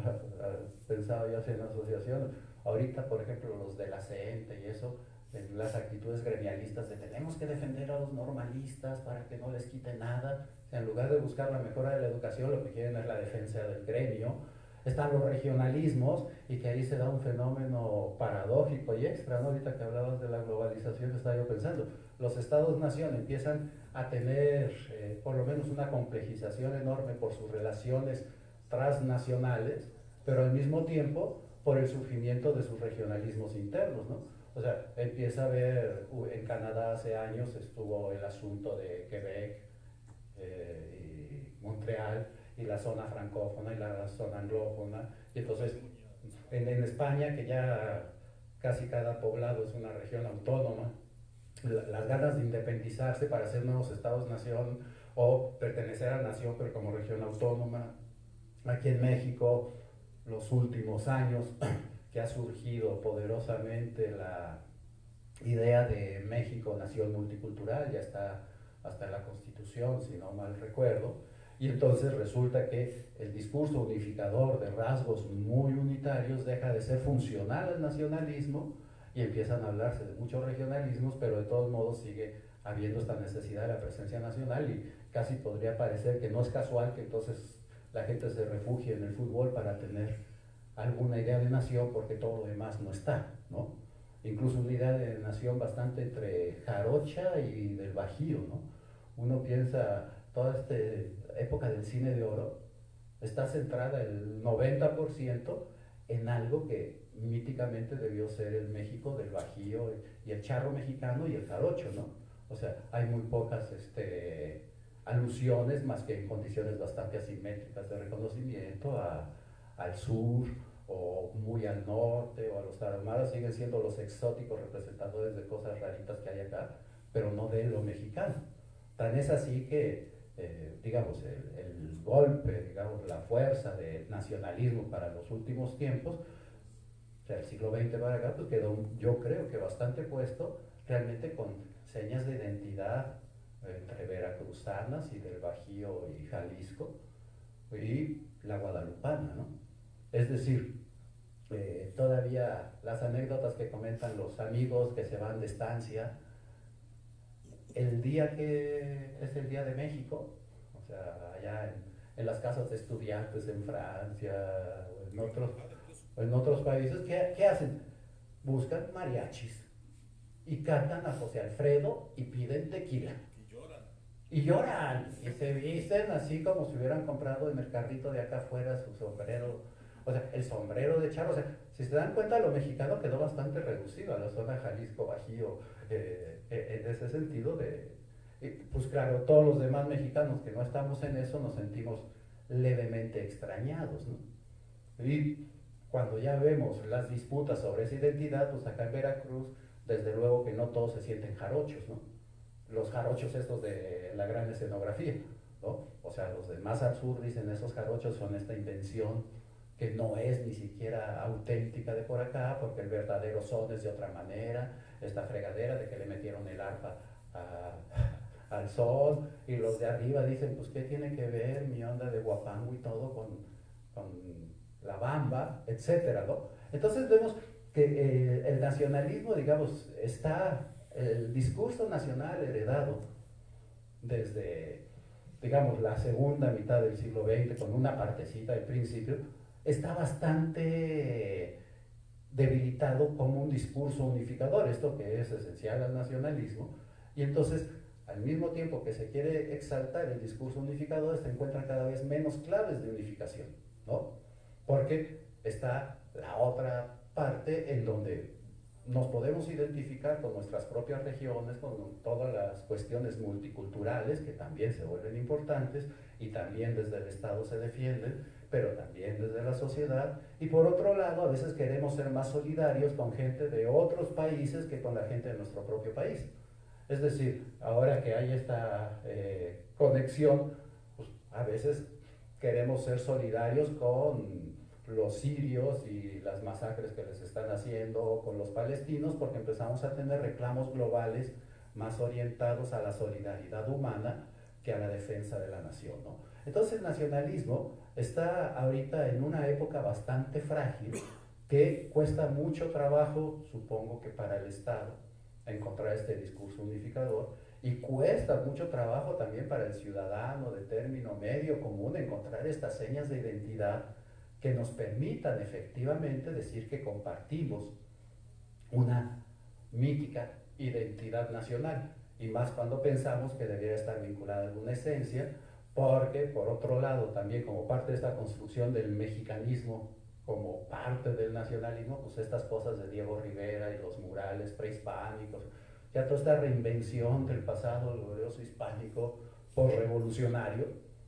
pensaba yo hacer una asociación, ahorita por ejemplo los de la CENTE y eso, en las actitudes gremialistas de tenemos que defender a los normalistas para que no les quite nada, o sea, en lugar de buscar la mejora de la educación, lo que quieren es la defensa del gremio. Están los regionalismos, y que ahí se da un fenómeno paradójico y extra, ¿no? Ahorita que hablabas de la globalización, estaba yo pensando, los estados-nación empiezan a tener eh, por lo menos una complejización enorme por sus relaciones transnacionales, pero al mismo tiempo por el surgimiento de sus regionalismos internos, ¿no? O sea, empieza a haber, en Canadá hace años estuvo el asunto de Quebec eh, y Montreal, y la zona francófona y la zona anglófona, y entonces en, en España, que ya casi cada poblado es una región autónoma, la, las ganas de independizarse para hacer nuevos estados-nación o pertenecer a la nación pero como región autónoma. Aquí en México, los últimos años, que ha surgido poderosamente la idea de México nación multicultural, ya está hasta en la Constitución, si no mal recuerdo, y entonces resulta que el discurso unificador de rasgos muy unitarios deja de ser funcional al nacionalismo y empiezan a hablarse de muchos regionalismos, pero de todos modos sigue habiendo esta necesidad de la presencia nacional y casi podría parecer que no es casual que entonces la gente se refugie en el fútbol para tener alguna idea de nación porque todo lo demás no está, ¿no? Incluso una idea de nación bastante entre jarocha y del Bajío, ¿no? Uno piensa, toda esta época del cine de oro está centrada el noventa por ciento en algo que míticamente debió ser el México del Bajío y el charro mexicano y el jarocho, ¿no? O sea, hay muy pocas este, alusiones, más que en condiciones bastante asimétricas de reconocimiento a, al sur o muy al norte o a los tarahumaras, siguen siendo los exóticos representadores de cosas raritas que hay acá, pero no de lo mexicano. Tan es así que, eh, digamos, el, el golpe, digamos, la fuerza del nacionalismo para los últimos tiempos, o sea, el siglo veinte para acá, pues quedó, yo creo que bastante puesto realmente con señas de identidad entre veracruzanas y del Bajío y Jalisco y la guadalupana, ¿no? Es decir, eh, todavía las anécdotas que comentan los amigos que se van de estancia, el día que es el Día de México, o sea, allá en, en las casas de estudiantes en Francia o en otros, o en otros países, ¿qué, ¿qué hacen? Buscan mariachis y cantan a José Alfredo y piden tequila. Y lloran. Y lloran, y se visten así como si hubieran comprado en el carrito de acá afuera su sombrero, o sea, el sombrero de charro. O sea, si se dan cuenta, lo mexicano quedó bastante reducido a la zona Jalisco, Bajío, eh, eh, en ese sentido de, eh, pues claro, todos los demás mexicanos que no estamos en eso nos sentimos levemente extrañados, ¿no? Y cuando ya vemos las disputas sobre esa identidad, pues acá en Veracruz, desde luego que no todos se sienten jarochos, ¿no? Los jarochos estos de la gran escenografía, ¿no? O sea, los de más al sur dicen esos jarochos son esta invención que no es ni siquiera auténtica de por acá, porque el verdadero son es de otra manera, esta fregadera de que le metieron el arpa a, al son, y los de arriba dicen, pues ¿qué tiene que ver mi onda de guapango y todo con, con la bamba, etcétera, ¿no? Entonces vemos que eh, el nacionalismo, digamos, está, el discurso nacional heredado desde, digamos, la segunda mitad del siglo veinte, con una partecita del principio, está bastante debilitado como un discurso unificador, esto que es esencial al nacionalismo, y entonces, al mismo tiempo que se quiere exaltar el discurso unificador, se encuentran cada vez menos claves de unificación, ¿no? Porque está la otra parte en donde nos podemos identificar con nuestras propias regiones, con todas las cuestiones multiculturales que también se vuelven importantes y también desde el Estado se defienden, pero también desde la sociedad. Y por otro lado, a veces queremos ser más solidarios con gente de otros países que con la gente de nuestro propio país. Es decir, ahora que hay esta eh, conexión, pues a veces queremos ser solidarios con los sirios y las masacres que les están haciendo, con los palestinos, porque empezamos a tener reclamos globales más orientados a la solidaridad humana que a la defensa de la nación, ¿no? Entonces el nacionalismo está ahorita en una época bastante frágil que cuesta mucho trabajo, supongo que para el Estado, encontrar este discurso unificador, y cuesta mucho trabajo también para el ciudadano de término medio común encontrar estas señas de identidad que nos permitan efectivamente decir que compartimos una mítica identidad nacional, y más cuando pensamos que debería estar vinculada a alguna esencia, porque por otro lado también como parte de esta construcción del mexicanismo como parte del nacionalismo, pues estas cosas de Diego Rivera y los murales prehispánicos, ya toda esta reinvención del pasado glorioso hispánico, posrevolucionario,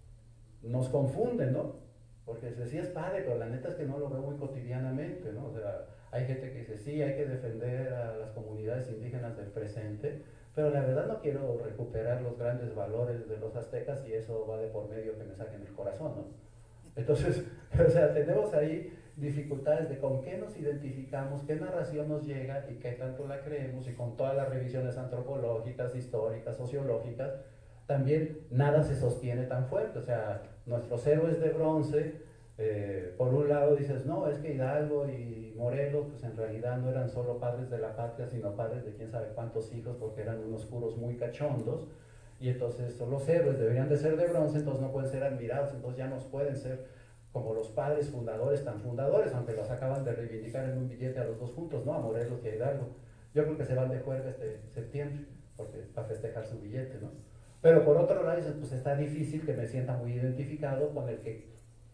nos confunden, ¿no? Porque dice, sí es padre, pero la neta es que no lo veo muy cotidianamente, ¿no? O sea, hay gente que dice, sí, hay que defender a las comunidades indígenas del presente, pero la verdad no quiero recuperar los grandes valores de los aztecas y eso va de por medio que me saquen el corazón, ¿no? Entonces, o sea, tenemos ahí dificultades de con qué nos identificamos, qué narración nos llega y qué tanto la creemos, y con todas las revisiones antropológicas, históricas, sociológicas, también nada se sostiene tan fuerte. O sea, nuestros héroes de bronce, eh, por un lado dices, no, es que Hidalgo y Morelos, pues en realidad no eran solo padres de la patria, sino padres de quién sabe cuántos hijos, porque eran unos puros muy cachondos, y entonces son los héroes, deberían de ser de bronce, entonces no pueden ser admirados, entonces ya nos pueden ser como los padres fundadores tan fundadores, aunque los acaban de reivindicar en un billete a los dos juntos, ¿no? A Morelos y a Hidalgo. Yo creo que se van de juerga este septiembre, porque para festejar su billete, ¿no? Pero por otro lado, dices, pues está difícil que me sienta muy identificado con el que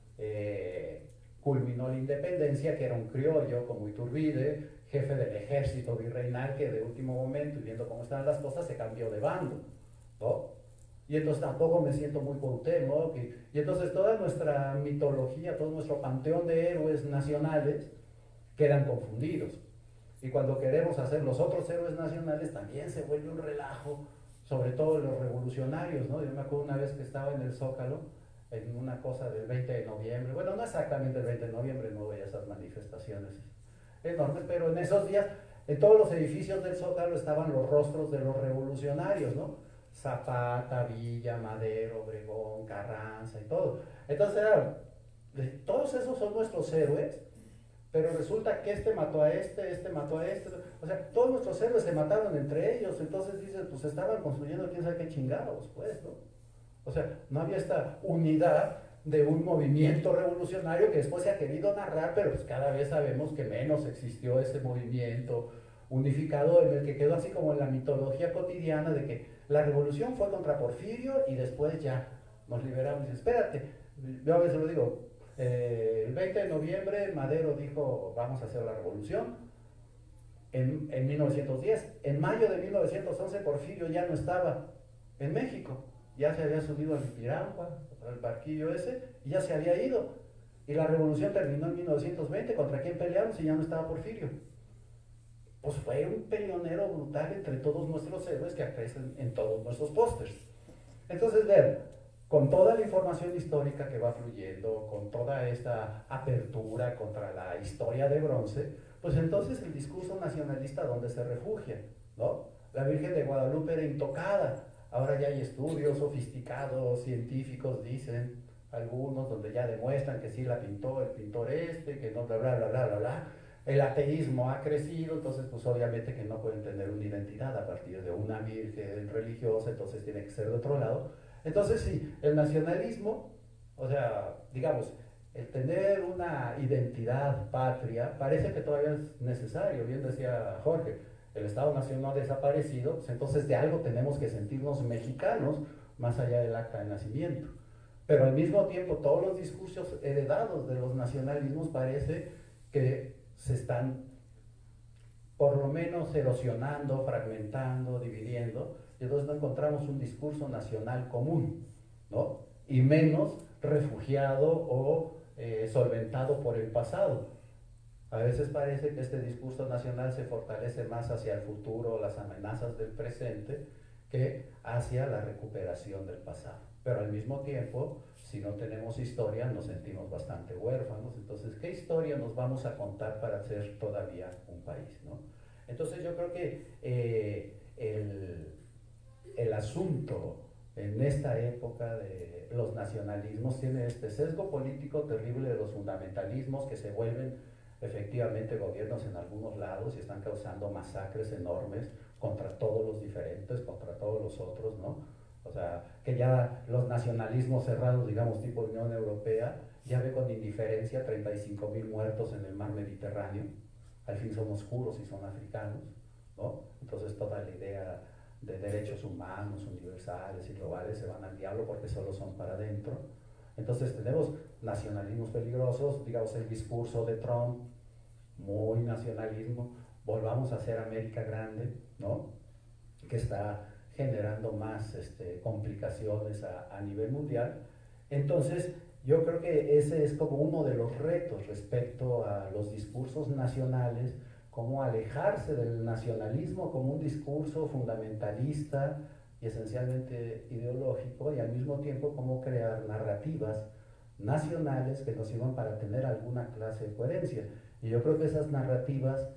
eh, culminó la independencia, que era un criollo como Iturbide, jefe del ejército virreinal, que de último momento, y viendo cómo estaban las cosas, se cambió de bando, ¿no? Y entonces tampoco me siento muy Cuauhtémoc, y, y entonces toda nuestra mitología, todo nuestro panteón de héroes nacionales quedan confundidos. Y cuando queremos hacer los otros héroes nacionales también se vuelve un relajo, sobre todo los revolucionarios, ¿no? Yo me acuerdo una vez que estaba en el Zócalo, en una cosa del veinte de noviembre, bueno, no exactamente el veinte de noviembre, no veía esas manifestaciones enormes, pero en esos días, en todos los edificios del Zócalo estaban los rostros de los revolucionarios, ¿no? Zapata, Villa, Madero, Obregón, Carranza y todo. Entonces, era, todos esos son nuestros héroes, pero resulta que este mató a este, este mató a este. O sea, todos nuestros héroes se mataron entre ellos. Entonces dices, pues estaban construyendo quién sabe qué chingados, pues, ¿no? O sea, no había esta unidad de un movimiento revolucionario que después se ha querido narrar, pero pues cada vez sabemos que menos existió ese movimiento unificado, en el que quedó así como en la mitología cotidiana de que la revolución fue contra Porfirio y después ya nos liberamos. Y espérate, yo a veces lo digo, eh, el veinte de noviembre Madero dijo vamos a hacer la revolución en, en mil novecientos diez. En mayo de mil novecientos once Porfirio ya no estaba en México, ya se había subido al Piragua, al barquillo ese, y ya se había ido. Y la revolución terminó en mil novecientos veinte. ¿Contra quién pelearon si ya no estaba Porfirio? Pues fue un peleonero brutal entre todos nuestros héroes que aparecen en todos nuestros pósters. Entonces, ver, con toda la información histórica que va fluyendo, con toda esta apertura contra la historia de bronce, pues entonces el discurso nacionalista, ¿dónde se refugia? ¿No? La Virgen de Guadalupe era intocada. Ahora ya hay estudios sofisticados, científicos, dicen algunos, donde ya demuestran que sí la pintó el pintor este, que no, bla, bla, bla, bla, bla, bla. El ateísmo ha crecido, entonces pues obviamente que no pueden tener una identidad a partir de una virgen religiosa, entonces tiene que ser de otro lado. Entonces sí, el nacionalismo, o sea, digamos, el tener una identidad patria parece que todavía es necesario. Bien decía Jorge, el Estado-Nación no ha desaparecido, pues entonces de algo tenemos que sentirnos mexicanos más allá del acta de nacimiento. Pero al mismo tiempo todos los discursos heredados de los nacionalismos parece que se están por lo menos erosionando, fragmentando, dividiendo, y entonces no encontramos un discurso nacional común, ¿no? Y menos refugiado o eh, solventado por el pasado. A veces parece que este discurso nacional se fortalece más hacia el futuro, las amenazas del presente, que hacia la recuperación del pasado. Pero al mismo tiempo, si no tenemos historia, nos sentimos bastante huérfanos. Entonces, ¿qué historia nos vamos a contar para ser todavía un país, ¿no? Entonces, yo creo que eh, el, el asunto en esta época de los nacionalismos tiene este sesgo político terrible de los fundamentalismos que se vuelven efectivamente gobiernos en algunos lados y están causando masacres enormes contra todos los diferentes, contra todos los otros, ¿no? O sea, que ya los nacionalismos cerrados, digamos, tipo Unión Europea, ya ve con indiferencia treinta y cinco mil muertos en el mar Mediterráneo. Al fin son oscuros y son africanos, ¿no? Entonces toda la idea de derechos humanos universales y globales se van al diablo porque solo son para adentro. Entonces tenemos nacionalismos peligrosos, digamos el discurso de Trump, muy nacionalismo, volvamos a hacer América grande, ¿no? Que está generando más este, complicaciones a, a nivel mundial. Entonces, yo creo que ese es como uno de los retos respecto a los discursos nacionales, cómo alejarse del nacionalismo como un discurso fundamentalista y esencialmente ideológico, y al mismo tiempo cómo crear narrativas nacionales que nos sirvan para tener alguna clase de coherencia. Y yo creo que esas narrativas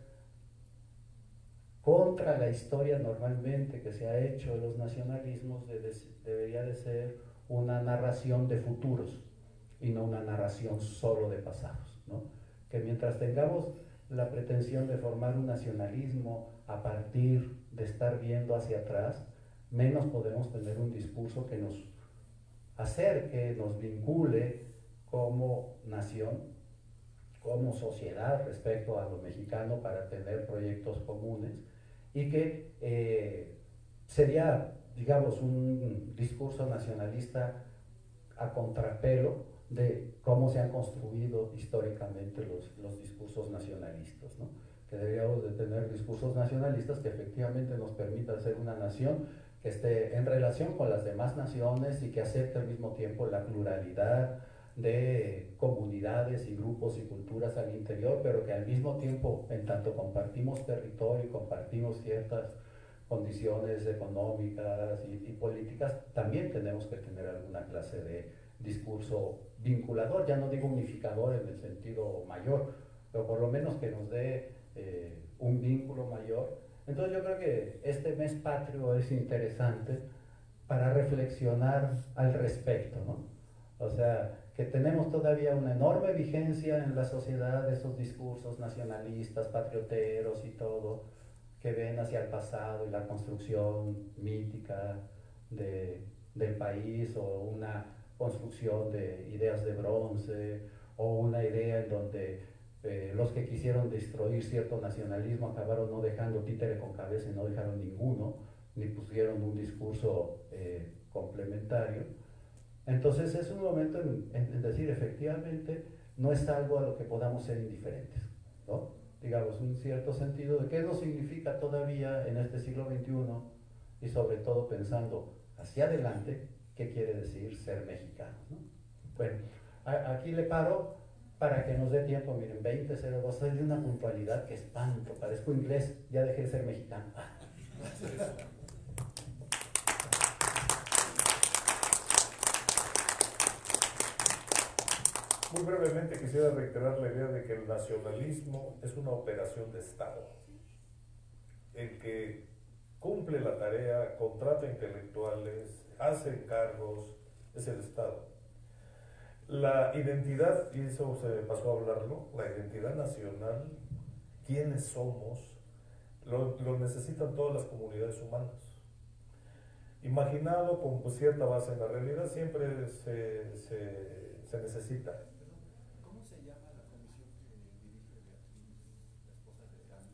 contra la historia normalmente que se ha hecho de los nacionalismos de, de, debería de ser una narración de futuros y no una narración solo de pasados, ¿no? Que mientras tengamos la pretensión de formar un nacionalismo a partir de estar viendo hacia atrás, menos podemos tener un discurso que nos acerque, nos vincule como nación, como sociedad respecto a lo mexicano para tener proyectos comunes, y que eh, sería, digamos, un discurso nacionalista a contrapelo de cómo se han construido históricamente los, los discursos nacionalistas, ¿no? Que deberíamos de tener discursos nacionalistas que efectivamente nos permitan ser una nación que esté en relación con las demás naciones y que acepte al mismo tiempo la pluralidad de comunidades y grupos y culturas al interior, pero que al mismo tiempo, en tanto compartimos territorio y compartimos ciertas condiciones económicas y, y políticas, también tenemos que tener alguna clase de discurso vinculador, ya no digo unificador en el sentido mayor, pero por lo menos que nos dé eh, un vínculo mayor. Entonces yo creo que este mes patrio es interesante para reflexionar al respecto, ¿no? O sea, que tenemos todavía una enorme vigencia en la sociedad de esos discursos nacionalistas, patrioteros y todo, que ven hacia el pasado y la construcción mítica de, del país, o una construcción de ideas de bronce, o una idea en donde eh, los que quisieron destruir cierto nacionalismo acabaron no dejando títere con cabeza y no dejaron ninguno, ni pusieron un discurso eh, complementario. Entonces es un momento en, en, en decir, efectivamente, no es algo a lo que podamos ser indiferentes, ¿no? Digamos, un cierto sentido de qué nos significa todavía en este siglo veintiuno, y sobre todo pensando hacia adelante, qué quiere decir ser mexicanos, ¿no? Bueno, a, aquí le paro para que nos dé tiempo. Miren, veinte cero dos, soy de una puntualidad que espanto, parezco inglés, ya dejé de ser mexicano. Muy brevemente quisiera reiterar la idea de que el nacionalismo es una operación de Estado. El que cumple la tarea, contrata intelectuales, hace encargos, es el Estado. La identidad, y eso se me pasó a hablarlo, la identidad nacional, quiénes somos, lo, lo necesitan todas las comunidades humanas. Imaginado con pues, cierta base en la realidad, siempre se, se, se necesita. ¿Cómo se llama la comisión que dirige Beatriz, la esposa de Cambio?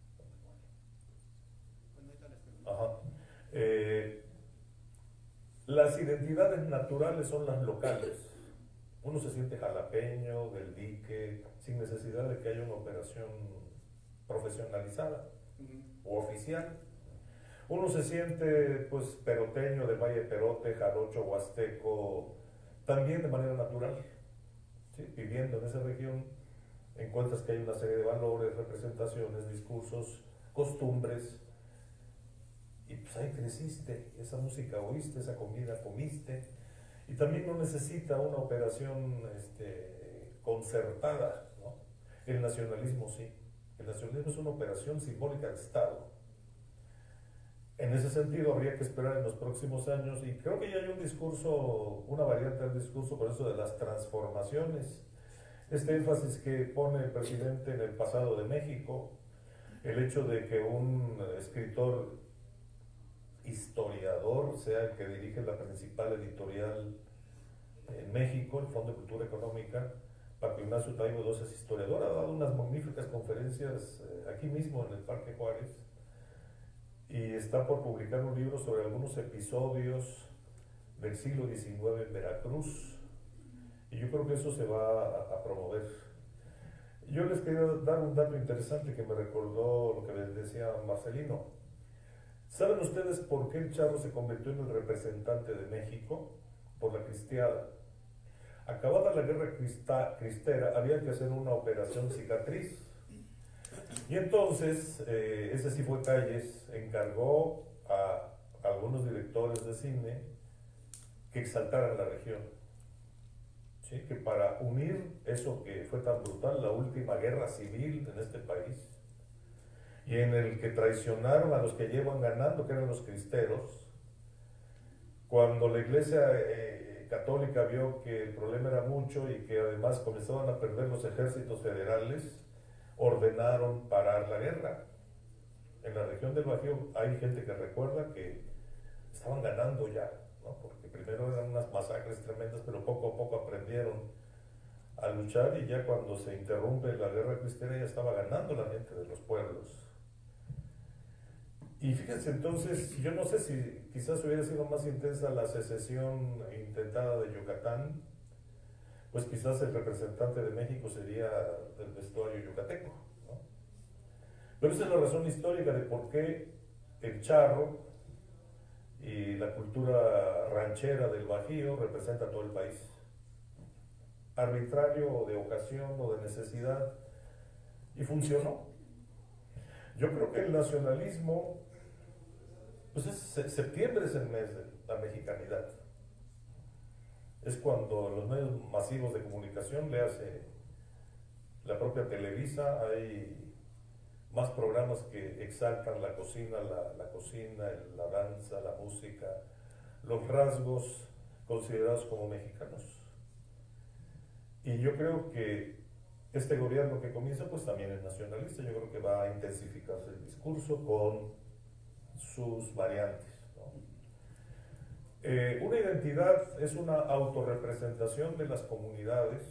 Bueno, ahorita les pregunto. Ajá. Eh, las identidades naturales son las locales. Uno se siente jalapeño, del dique, sin necesidad de que haya una operación profesionalizada uh-huh. o oficial. Uno se siente pues peroteño del Valle de Perote, jarocho, huasteco, también de manera natural. ¿Sí? Viviendo en esa región, encuentras que hay una serie de valores, representaciones, discursos, costumbres, y pues ahí creciste, esa música oíste, esa comida comiste, y también no necesita una operación este, concertada, ¿no? El nacionalismo sí, el nacionalismo es una operación simbólica de Estado. En ese sentido habría que esperar en los próximos años, y creo que ya hay un discurso, una variante del discurso por eso de las transformaciones, este énfasis que pone el presidente en el pasado de México, el hecho de que un escritor historiador sea el que dirige la principal editorial en México, el Fondo de Cultura Económica. Paco Ignacio Taibo dos es historiador, ha dado unas magníficas conferencias aquí mismo en el Parque Juárez, y está por publicar un libro sobre algunos episodios del siglo diecinueve en Veracruz, y yo creo que eso se va a, a promover. Yo les quería dar un dato interesante que me recordó lo que les decía Marcelino. ¿Saben ustedes por qué el charro se convirtió en el representante de México? Por la cristiada. Acabada la guerra crista, cristera, había que hacer una operación cicatriz. Y entonces, eh, ese sí fue Calles, encargó a algunos directores de cine que exaltaran la región. ¿Sí? Que para unir eso que fue tan brutal, la última guerra civil en este país, y en el que traicionaron a los que llevan ganando, que eran los cristeros, cuando la iglesia eh, católica vio que el problema era mucho y que además comenzaban a perder los ejércitos federales, ordenaron parar la guerra. En la región del Bajío hay gente que recuerda que estaban ganando ya, ¿no? Porque primero eran unas masacres tremendas, pero poco a poco aprendieron a luchar, y ya cuando se interrumpe la guerra cristera ya estaba ganando la gente de los pueblos. Y fíjense entonces, yo no sé si quizás hubiera sido más intensa la secesión intentada de Yucatán, pues quizás el representante de México sería del vestuario yucateco, ¿no? Pero esa es la razón histórica de por qué el charro y la cultura ranchera del Bajío representa a todo el país. Arbitrario o de ocasión o de necesidad, y funcionó. Yo creo que el nacionalismo, pues es, septiembre es el mes de la mexicanidad. Es cuando los medios masivos de comunicación, le hace la propia Televisa, hay más programas que exaltan la cocina, la, la cocina, la danza, la música, los rasgos considerados como mexicanos. Y yo creo que este gobierno que comienza pues también es nacionalista. Yo creo que va a intensificarse el discurso con sus variantes, ¿no? Eh, una identidad es una autorrepresentación de las comunidades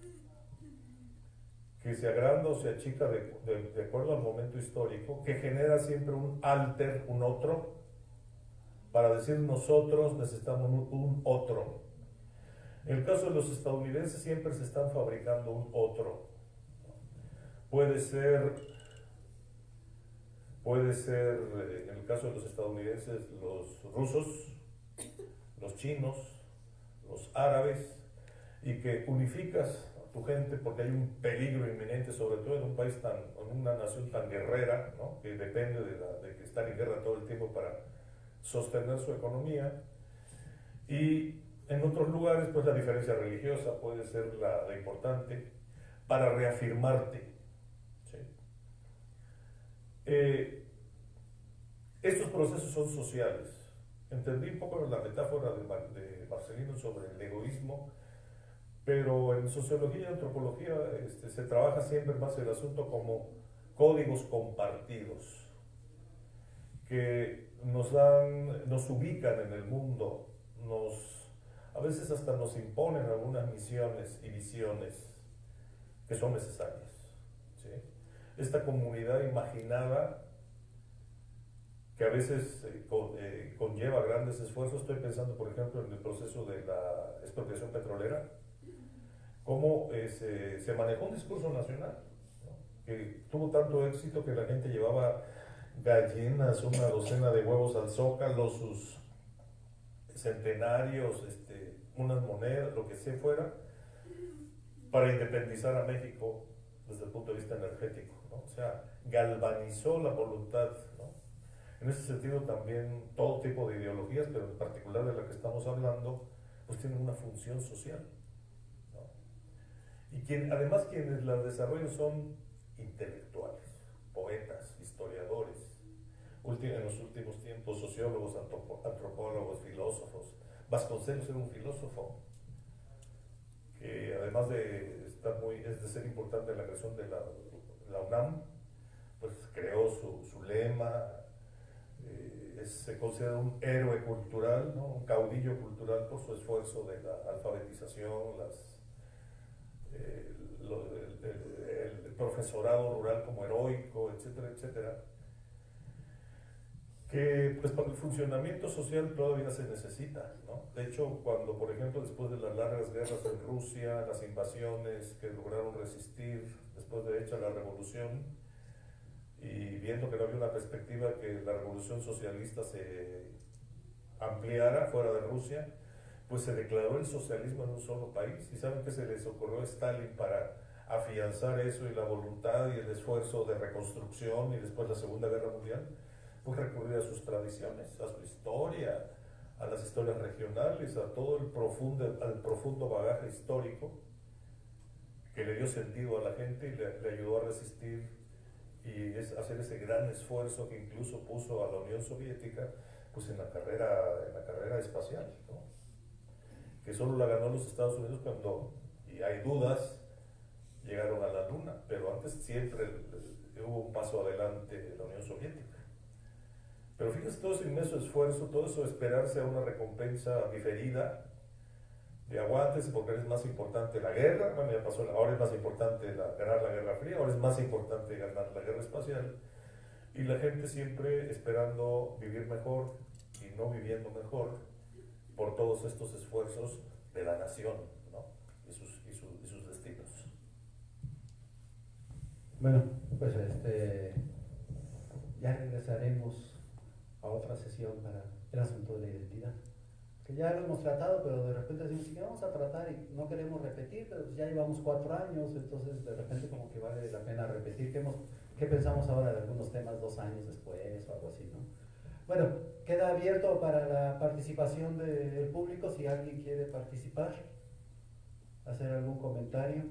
que se agranda o se achica de, de, de acuerdo al momento histórico, que genera siempre un alter, un otro. Para decir nosotros necesitamos un, un otro. En el caso de los estadounidenses siempre se están fabricando un otro. Puede ser, puede ser, en el caso de los estadounidenses, los rusos, los chinos, los árabes, y que unificas a tu gente porque hay un peligro inminente, sobre todo en un país tan, en una nación tan guerrera, ¿no? Que depende de, la, de que estar en guerra todo el tiempo para sostener su economía. Y en otros lugares, pues la diferencia religiosa puede ser la, la importante para reafirmarte. ¿Sí? Eh, estos procesos son sociales. Entendí un poco la metáfora de, Mar, de Marcelino sobre el egoísmo, pero en sociología y antropología este, se trabaja siempre más el asunto como códigos compartidos que nos dan, nos ubican en el mundo, nos, a veces hasta nos imponen algunas misiones y visiones que son necesarias, ¿sí? Esta comunidad imaginada que a veces eh, con, eh, conlleva grandes esfuerzos. Estoy pensando, por ejemplo, en el proceso de la expropiación petrolera, cómo eh, se, se manejó un discurso nacional, ¿no? Que tuvo tanto éxito que la gente llevaba gallinas, una docena de huevos al Zócalo, sus centenarios, este, unas monedas, lo que sea fuera, para independizar a México desde el punto de vista energético, ¿no? O sea, galvanizó la voluntad, ¿no? En ese sentido también todo tipo de ideologías, pero en particular de la que estamos hablando, pues tienen una función social, ¿no? Y quien, además quienes las desarrollan son intelectuales, poetas, historiadores, en los últimos tiempos sociólogos, antropólogos, filósofos. Vasconcelos era un filósofo que además de estar muy, es de ser importante en la creación de la, la UNAM, pues creó su, su lema, eh, es, se considera un héroe cultural, ¿no? Un caudillo cultural por su esfuerzo de la alfabetización, las, eh, lo, el, el, el profesorado rural como heroico, etcétera, etcétera. Que pues para el funcionamiento social todavía se necesita, ¿no? De hecho, cuando por ejemplo después de las largas guerras en Rusia, las invasiones que lograron resistir después de hecha la revolución, y viendo que no había una perspectiva que la revolución socialista se ampliara fuera de Rusia, pues se declaró el socialismo en un solo país. ¿Y saben qué se les ocurrió a Stalin para afianzar eso y la voluntad y el esfuerzo de reconstrucción y después la Segunda Guerra Mundial? Pues recurrir a sus tradiciones, a su historia, a las historias regionales, a todo el profundo, al profundo bagaje histórico que le dio sentido a la gente y le, le ayudó a resistir y es hacer ese gran esfuerzo que incluso puso a la Unión Soviética pues en la carrera, en la carrera espacial, ¿no? Que solo la ganó los Estados Unidos cuando, y hay dudas, llegaron a la Luna, pero antes siempre hubo un paso adelante de la Unión Soviética. Pero fíjense todo ese inmenso esfuerzo, todo eso de esperarse a una recompensa diferida, de aguantes porque es más importante la guerra, bueno, ya pasó, ahora es más importante la, ganar la Guerra Fría, ahora es más importante ganar la guerra espacial, y la gente siempre esperando vivir mejor y no viviendo mejor por todos estos esfuerzos de la nación, ¿no? y, sus, y, su, y sus destinos. Bueno, pues este, ya regresaremos a otra sesión para el asunto de la identidad, que ya lo hemos tratado, pero de repente decimos que vamos a tratar y no queremos repetir, pero ya llevamos cuatro años, entonces de repente como que vale la pena repetir qué, hemos, qué pensamos ahora de algunos temas dos años después o algo así, ¿no? Bueno, queda abierto para la participación del público, si alguien quiere participar, hacer algún comentario.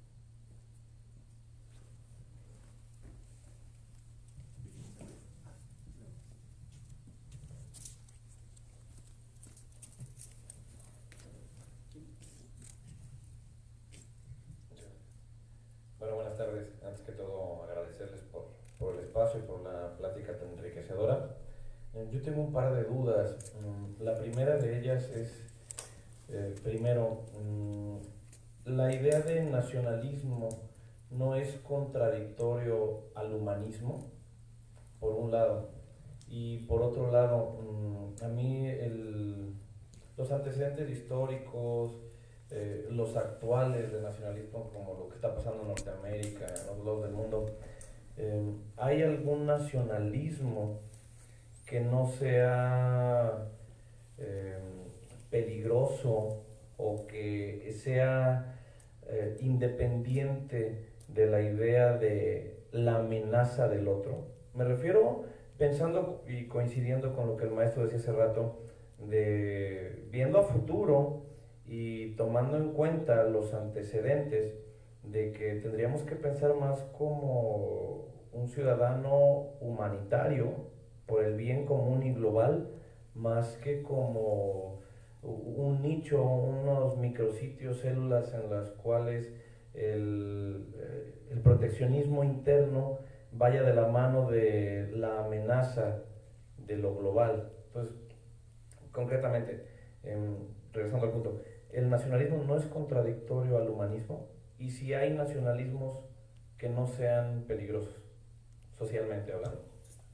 Bueno, buenas tardes. Antes que todo, agradecerles por, por el espacio y por la plática tan enriquecedora. Eh, yo tengo un par de dudas. Mm, la primera de ellas es, eh, primero, mm, la idea de nacionalismo no es contradictorio al humanismo, por un lado. Y por otro lado, mm, a mí el, los antecedentes históricos, Eh, los actuales del nacionalismo, como lo que está pasando en Norteamérica, en los lados del mundo, eh, ¿hay algún nacionalismo que no sea eh, peligroso o que sea eh, independiente de la idea de la amenaza del otro? Me refiero, pensando y coincidiendo con lo que el maestro decía hace rato, de viendo a futuro y tomando en cuenta los antecedentes de que tendríamos que pensar más como un ciudadano humanitario por el bien común y global, más que como un nicho, unos micrositios, células en las cuales el, el proteccionismo interno vaya de la mano de la amenaza de lo global. Entonces, concretamente, eh, regresando al punto, el nacionalismo no es contradictorio al humanismo, y si hay nacionalismos que no sean peligrosos, socialmente hablando.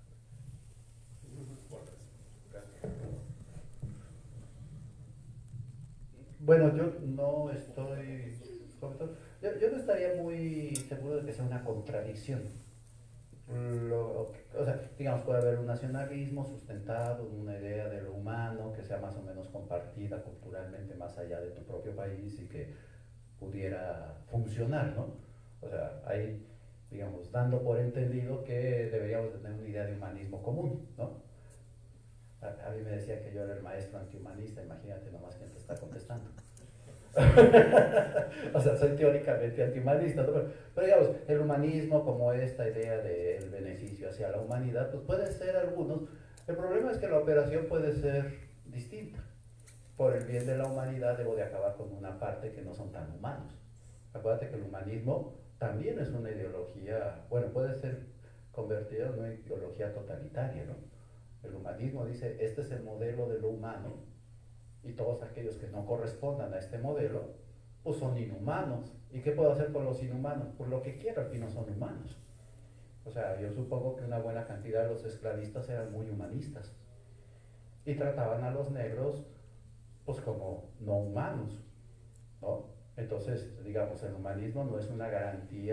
Bueno, yo no estoy, yo, yo no estaría muy seguro de que sea una contradicción. Lo, o sea, digamos, puede haber un nacionalismo sustentado en una idea de lo humano que sea más o menos compartida culturalmente más allá de tu propio país y que pudiera funcionar, ¿no? O sea, ahí, digamos, dando por entendido que deberíamos tener una idea de humanismo común, ¿no? A, a mí me decía que yo era el maestro antihumanista, imagínate nomás quién te está contestando. O sea, soy teóricamente antihumanista, ¿no? pero, pero digamos, el humanismo como esta idea del beneficio hacia la humanidad, pues puede ser algunos. El problema es que la operación puede ser distinta. Por el bien de la humanidad debo de acabar con una parte que no son tan humanos. Acuérdate que el humanismo también es una ideología, bueno, puede ser convertida en una ideología totalitaria, ¿no? El humanismo dice, este es el modelo de lo humano, y todos aquellos que no correspondan a este modelo, pues son inhumanos. ¿Y qué puedo hacer con los inhumanos? Pues lo que quiero, al fin no son humanos. O sea, yo supongo que una buena cantidad de los esclavistas eran muy humanistas y trataban a los negros pues como no humanos, ¿no? Entonces, digamos, el humanismo no es una garantía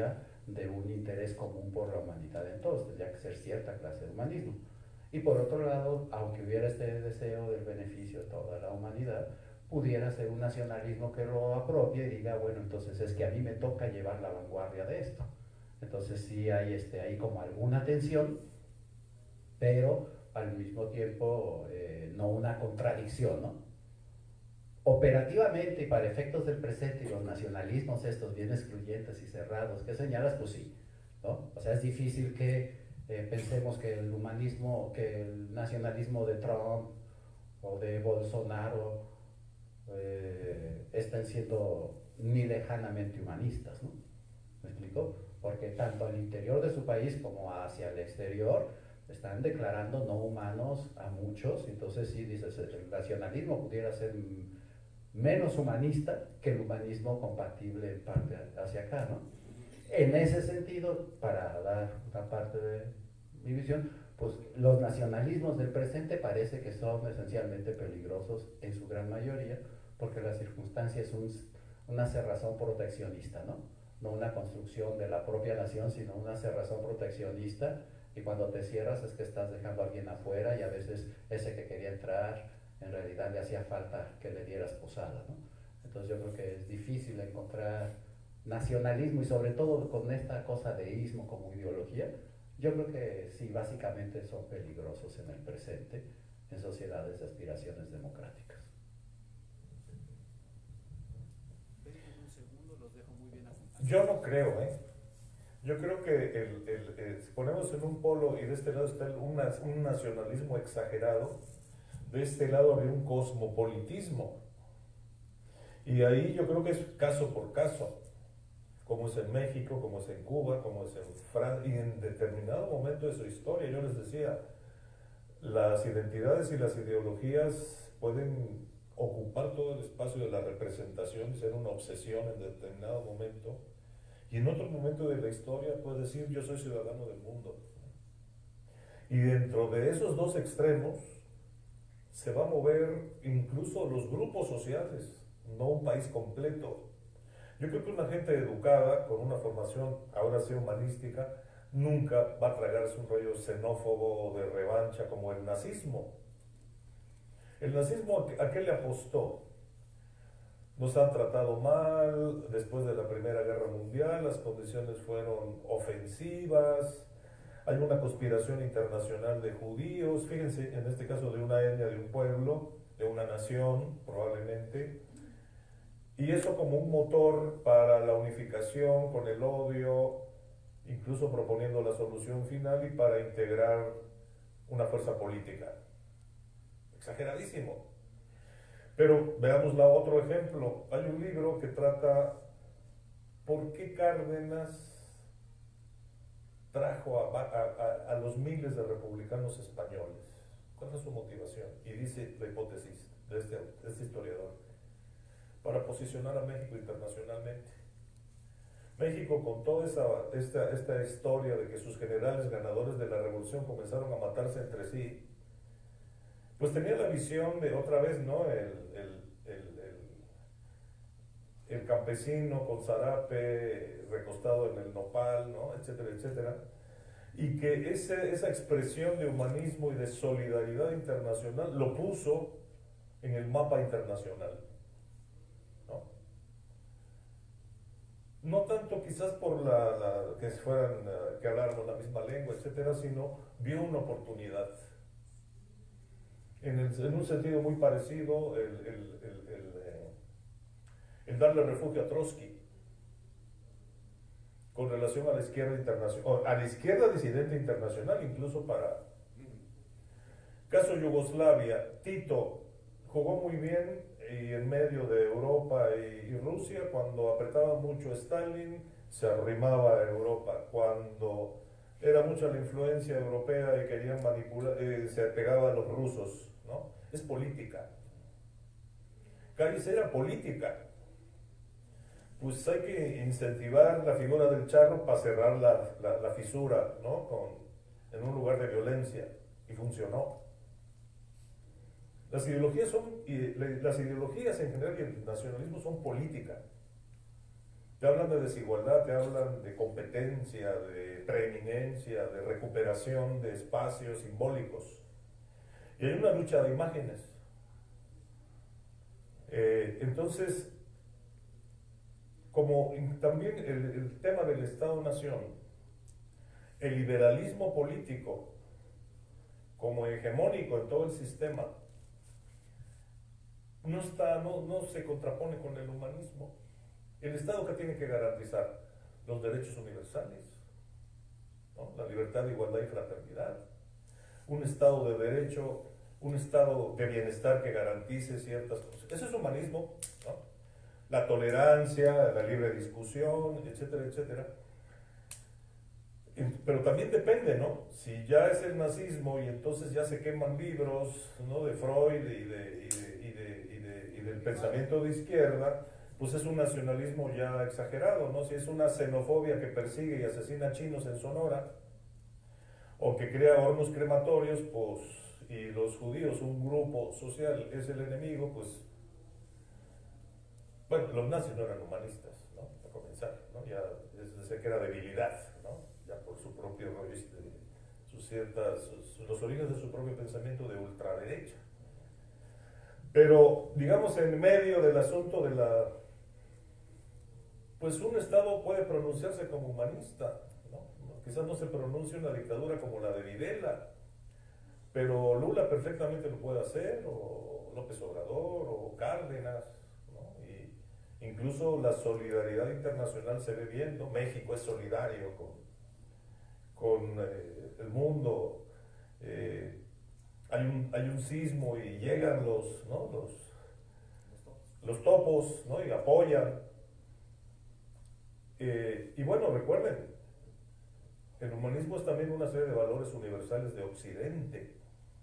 de un interés común por la humanidad en todos, tendría que ser cierta clase de humanismo. Y por otro lado, aunque hubiera este deseo del beneficio de toda la humanidad, pudiera ser un nacionalismo que lo apropie y diga, bueno, entonces es que a mí me toca llevar la vanguardia de esto. Entonces sí hay este, ahí como alguna tensión, pero al mismo tiempo eh, no una contradicción, ¿no? Operativamente y para efectos del presente y los nacionalismos estos bien excluyentes y cerrados que señalas, pues sí, ¿no? O sea, es difícil que eh, pensemos que el humanismo, que el nacionalismo de Trump o de Bolsonaro eh, están siendo ni lejanamente humanistas, ¿no? ¿Me explico? Porque tanto al interior de su país como hacia el exterior están declarando no humanos a muchos. Entonces sí, dices, el nacionalismo pudiera ser menos humanista que el humanismo compatible en parte hacia acá, ¿no? En ese sentido, para dar una parte de mi visión, pues los nacionalismos del presente parece que son esencialmente peligrosos en su gran mayoría, porque la circunstancia es un, una cerrazón proteccionista, ¿no? No una construcción de la propia nación, sino una cerrazón proteccionista, y cuando te cierras es que estás dejando a alguien afuera, y a veces ese que quería entrar, en realidad le hacía falta que le dieras posada, ¿no? Entonces yo creo que es difícil encontrar nacionalismo, y sobre todo con esta cosa de ismo como ideología. Yo creo que sí, básicamente son peligrosos en el presente, en sociedades de aspiraciones democráticas. En un segundo los dejo muy bien acompañados. Yo no creo, ¿eh? Yo creo que el, el, el, si ponemos en un polo y de este lado está el, un, un nacionalismo exagerado, de este lado habría un cosmopolitismo. Y ahí yo creo que es caso por caso, como es en México, como es en Cuba, como es en Francia, y en determinado momento de su historia, yo les decía, las identidades y las ideologías pueden ocupar todo el espacio de la representación y ser una obsesión en determinado momento, y en otro momento de la historia puedes decir, yo soy ciudadano del mundo. Y dentro de esos dos extremos se va a mover incluso los grupos sociales, no un país completo. Yo creo que una gente educada, con una formación ahora sí humanística, nunca va a tragarse un rollo xenófobo o de revancha como el nazismo. El nazismo, ¿a qué le apostó? Nos han tratado mal, después de la Primera Guerra Mundial, las condiciones fueron ofensivas, hay una conspiración internacional de judíos, fíjense, en este caso de una etnia, de un pueblo, de una nación, probablemente, y eso como un motor para la unificación con el odio, incluso proponiendo la solución final y para integrar una fuerza política. Exageradísimo. Pero veamos la otro ejemplo. Hay un libro que trata por qué Cárdenas trajo a, a, a, a los miles de republicanos españoles. ¿Cuál fue su motivación? Y dice la hipótesis de este, de este historiador: para posicionar a México internacionalmente. México, con toda esa, esta, esta historia de que sus generales ganadores de la revolución comenzaron a matarse entre sí, pues tenía la visión de otra vez, ¿no? El, el, el, el, el campesino con zarape recostado en el nopal, ¿no? Etcétera, etcétera. Y que ese, esa expresión de humanismo y de solidaridad internacional lo puso en el mapa internacional. No tanto quizás por la, la que fueran, uh, que habláramos la misma lengua, etcétera, sino vio una oportunidad. En, el, en un sentido muy parecido, el, el, el, el, eh, el darle refugio a Trotsky, con relación a la izquierda internacional, a la izquierda disidente internacional, incluso para... Caso Yugoslavia, Tito jugó muy bien y en medio de Europa y, y Rusia. Cuando apretaba mucho Stalin, se arrimaba a Europa. Cuando era mucha la influencia europea y querían manipular, eh, se pegaba a los rusos, ¿no? Es política. Cádiz era política. Pues hay que incentivar la figura del charro para cerrar la, la, la fisura, ¿no? Con, en un lugar de violencia, y funcionó. Las ideologías son, y las ideologías en general y el nacionalismo son política, te hablan de desigualdad, te hablan de competencia, de preeminencia, de recuperación de espacios simbólicos. Y hay una lucha de imágenes. Eh, entonces, como también el, el tema del Estado-Nación, el liberalismo político como hegemónico en todo el sistema, no, está, no, no se contrapone con el humanismo. El Estado, que tiene que garantizar los derechos universales, ¿no? La libertad, igualdad y fraternidad, un Estado de derecho, un Estado de bienestar que garantice ciertas cosas. Eso es humanismo, ¿no? La tolerancia, la libre discusión, etcétera, etcétera. Pero también depende, ¿no? Si ya es el nazismo y entonces ya se queman libros, ¿no?, de Freud y, de, y, de, y, de, y, de, y del pensamiento de izquierda, pues es un nacionalismo ya exagerado, ¿no? Si es una xenofobia que persigue y asesina chinos en Sonora, o que crea hornos crematorios, pues, y los judíos, un grupo social, es el enemigo, pues, bueno, los nazis no eran humanistas, ¿no? A comenzar, ¿no? Ya desde que era debilidad, ¿no? Ya por su propio, este, sus ciertas, sus, los orígenes de su propio pensamiento de ultraderecha. Pero, digamos, en medio del asunto de la, pues un Estado puede pronunciarse como humanista, ¿no? Quizás no se pronuncie una dictadura como la de Videla, pero Lula perfectamente lo puede hacer, o López Obrador, o Cárdenas, ¿no? Y incluso la solidaridad internacional se ve viendo. México es solidario con con eh, el mundo. Eh, hay, un, hay un sismo y llegan los, ¿no?, los, los topos, ¿no?, y apoyan. Eh, y bueno, recuerden, el humanismo es también una serie de valores universales de Occidente.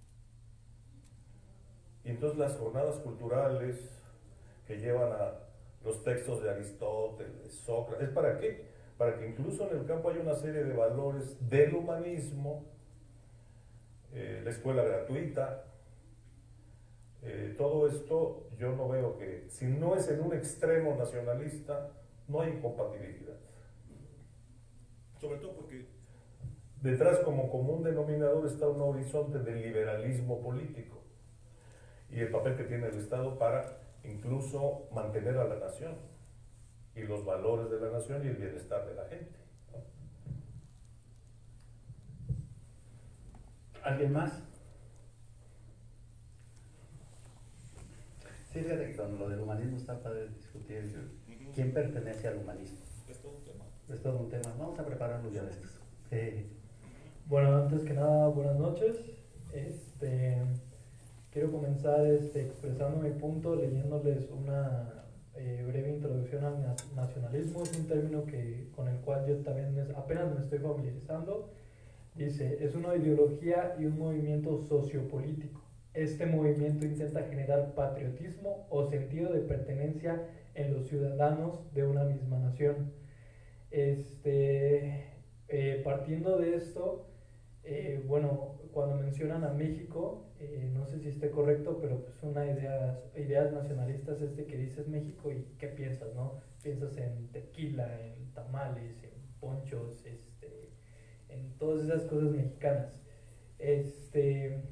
Y entonces las jornadas culturales que llevan a los textos de Aristóteles, Sócrates, ¿es para qué? Para que incluso en el campo haya una serie de valores del humanismo, eh, la escuela gratuita, eh, todo esto yo no veo que, si no es en un extremo nacionalista, no hay incompatibilidad. Sobre todo porque detrás, como común denominador, está un horizonte del liberalismo político y el papel que tiene el Estado para incluso mantener a la nación y los valores de la nación y el bienestar de la gente, ¿no? ¿Alguien más? Sí, fíjate que con lo del humanismo está padre discutir quién pertenece al humanismo. Es todo un tema. Es todo un tema. Vamos a preparar un día de estos. Sí. Bueno, antes que nada, buenas noches. Este, quiero comenzar este, expresando mi punto leyéndoles una eh, breve introducción al nacionalismo. Es un término que, con el cual yo también me, apenas me estoy familiarizando. Dice, es una ideología y un movimiento sociopolítico. Este movimiento intenta generar patriotismo o sentido de pertenencia en los ciudadanos de una misma nación. Este, eh, partiendo de esto, eh, bueno, cuando mencionan a México, eh, no sé si esté correcto, pero pues una idea, ideas nacionalistas es de que dices México y ¿qué piensas, no? Piensas en tequila, en tamales, en ponchos, este, en todas esas cosas mexicanas. Este,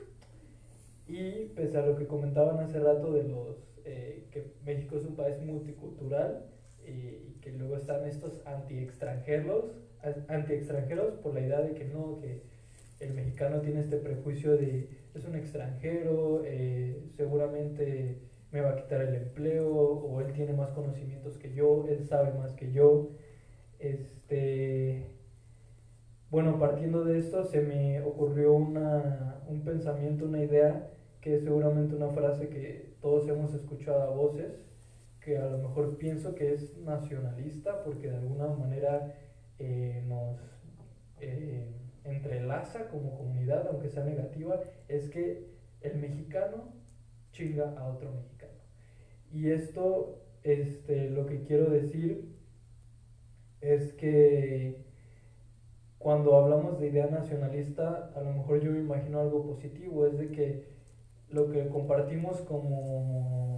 y pese a lo que comentaban hace rato de los eh, que México es un país multicultural eh, y que luego están estos anti-extranjeros, anti-extranjeros por la idea de que no, que el mexicano tiene este prejuicio de es un extranjero, eh, seguramente me va a quitar el empleo, o él tiene más conocimientos que yo, él sabe más que yo. Este, bueno, partiendo de esto se me ocurrió una, un pensamiento, una idea, que es seguramente una frase que todos hemos escuchado a voces, que a lo mejor pienso que es nacionalista, porque de alguna manera eh, nos eh, entrelaza como comunidad, aunque sea negativa, es que el mexicano chinga a otro mexicano. Y esto, este, lo que quiero decir es que cuando hablamos de idea nacionalista, a lo mejor yo me imagino algo positivo, es de que lo que compartimos como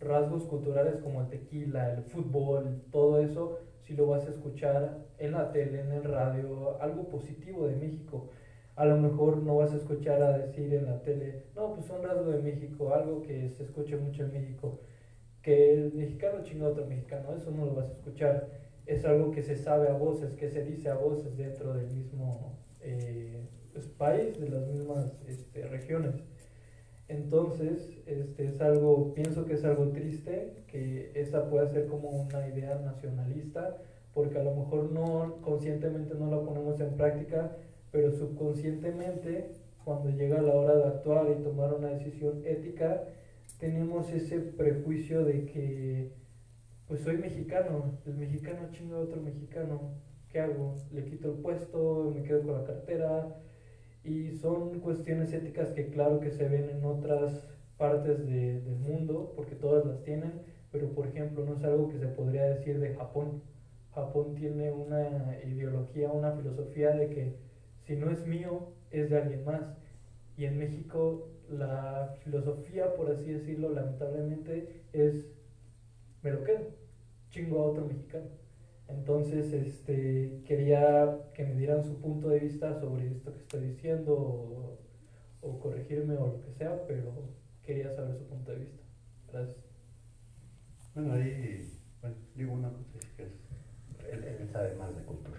rasgos culturales como el tequila, el fútbol, todo eso, si lo vas a escuchar en la tele, en el radio, algo positivo de México. A lo mejor no vas a escuchar a decir en la tele, no, pues un rasgo de México, algo que se escuche mucho en México, que el mexicano chinga a otro mexicano, eso no lo vas a escuchar. Es algo que se sabe a voces, que se dice a voces dentro del mismo eh, pues, país, de las mismas este, regiones. Entonces, este, es algo, pienso que es algo triste, que esa pueda ser como una idea nacionalista, porque a lo mejor no, conscientemente no la ponemos en práctica, pero subconscientemente, cuando llega la hora de actuar y tomar una decisión ética, tenemos ese prejuicio de que, pues soy mexicano, el mexicano chinga a otro mexicano, ¿qué hago? ¿Le quito el puesto? ¿Me quedo con la cartera? Y son cuestiones éticas que claro que se ven en otras partes de, del mundo, porque todas las tienen, pero por ejemplo no es algo que se podría decir de Japón. Japón tiene una ideología, una filosofía de que si no es mío, es de alguien más. Y en México la filosofía, por así decirlo, lamentablemente es, me lo quedo, chingo a otro mexicano. Entonces, este, quería que me dieran su punto de vista sobre esto que estoy diciendo o, o corregirme o lo que sea, pero quería saber su punto de vista. Gracias. Bueno, ahí, bueno, digo una cosa, es que es, él, él sabe más de cultura.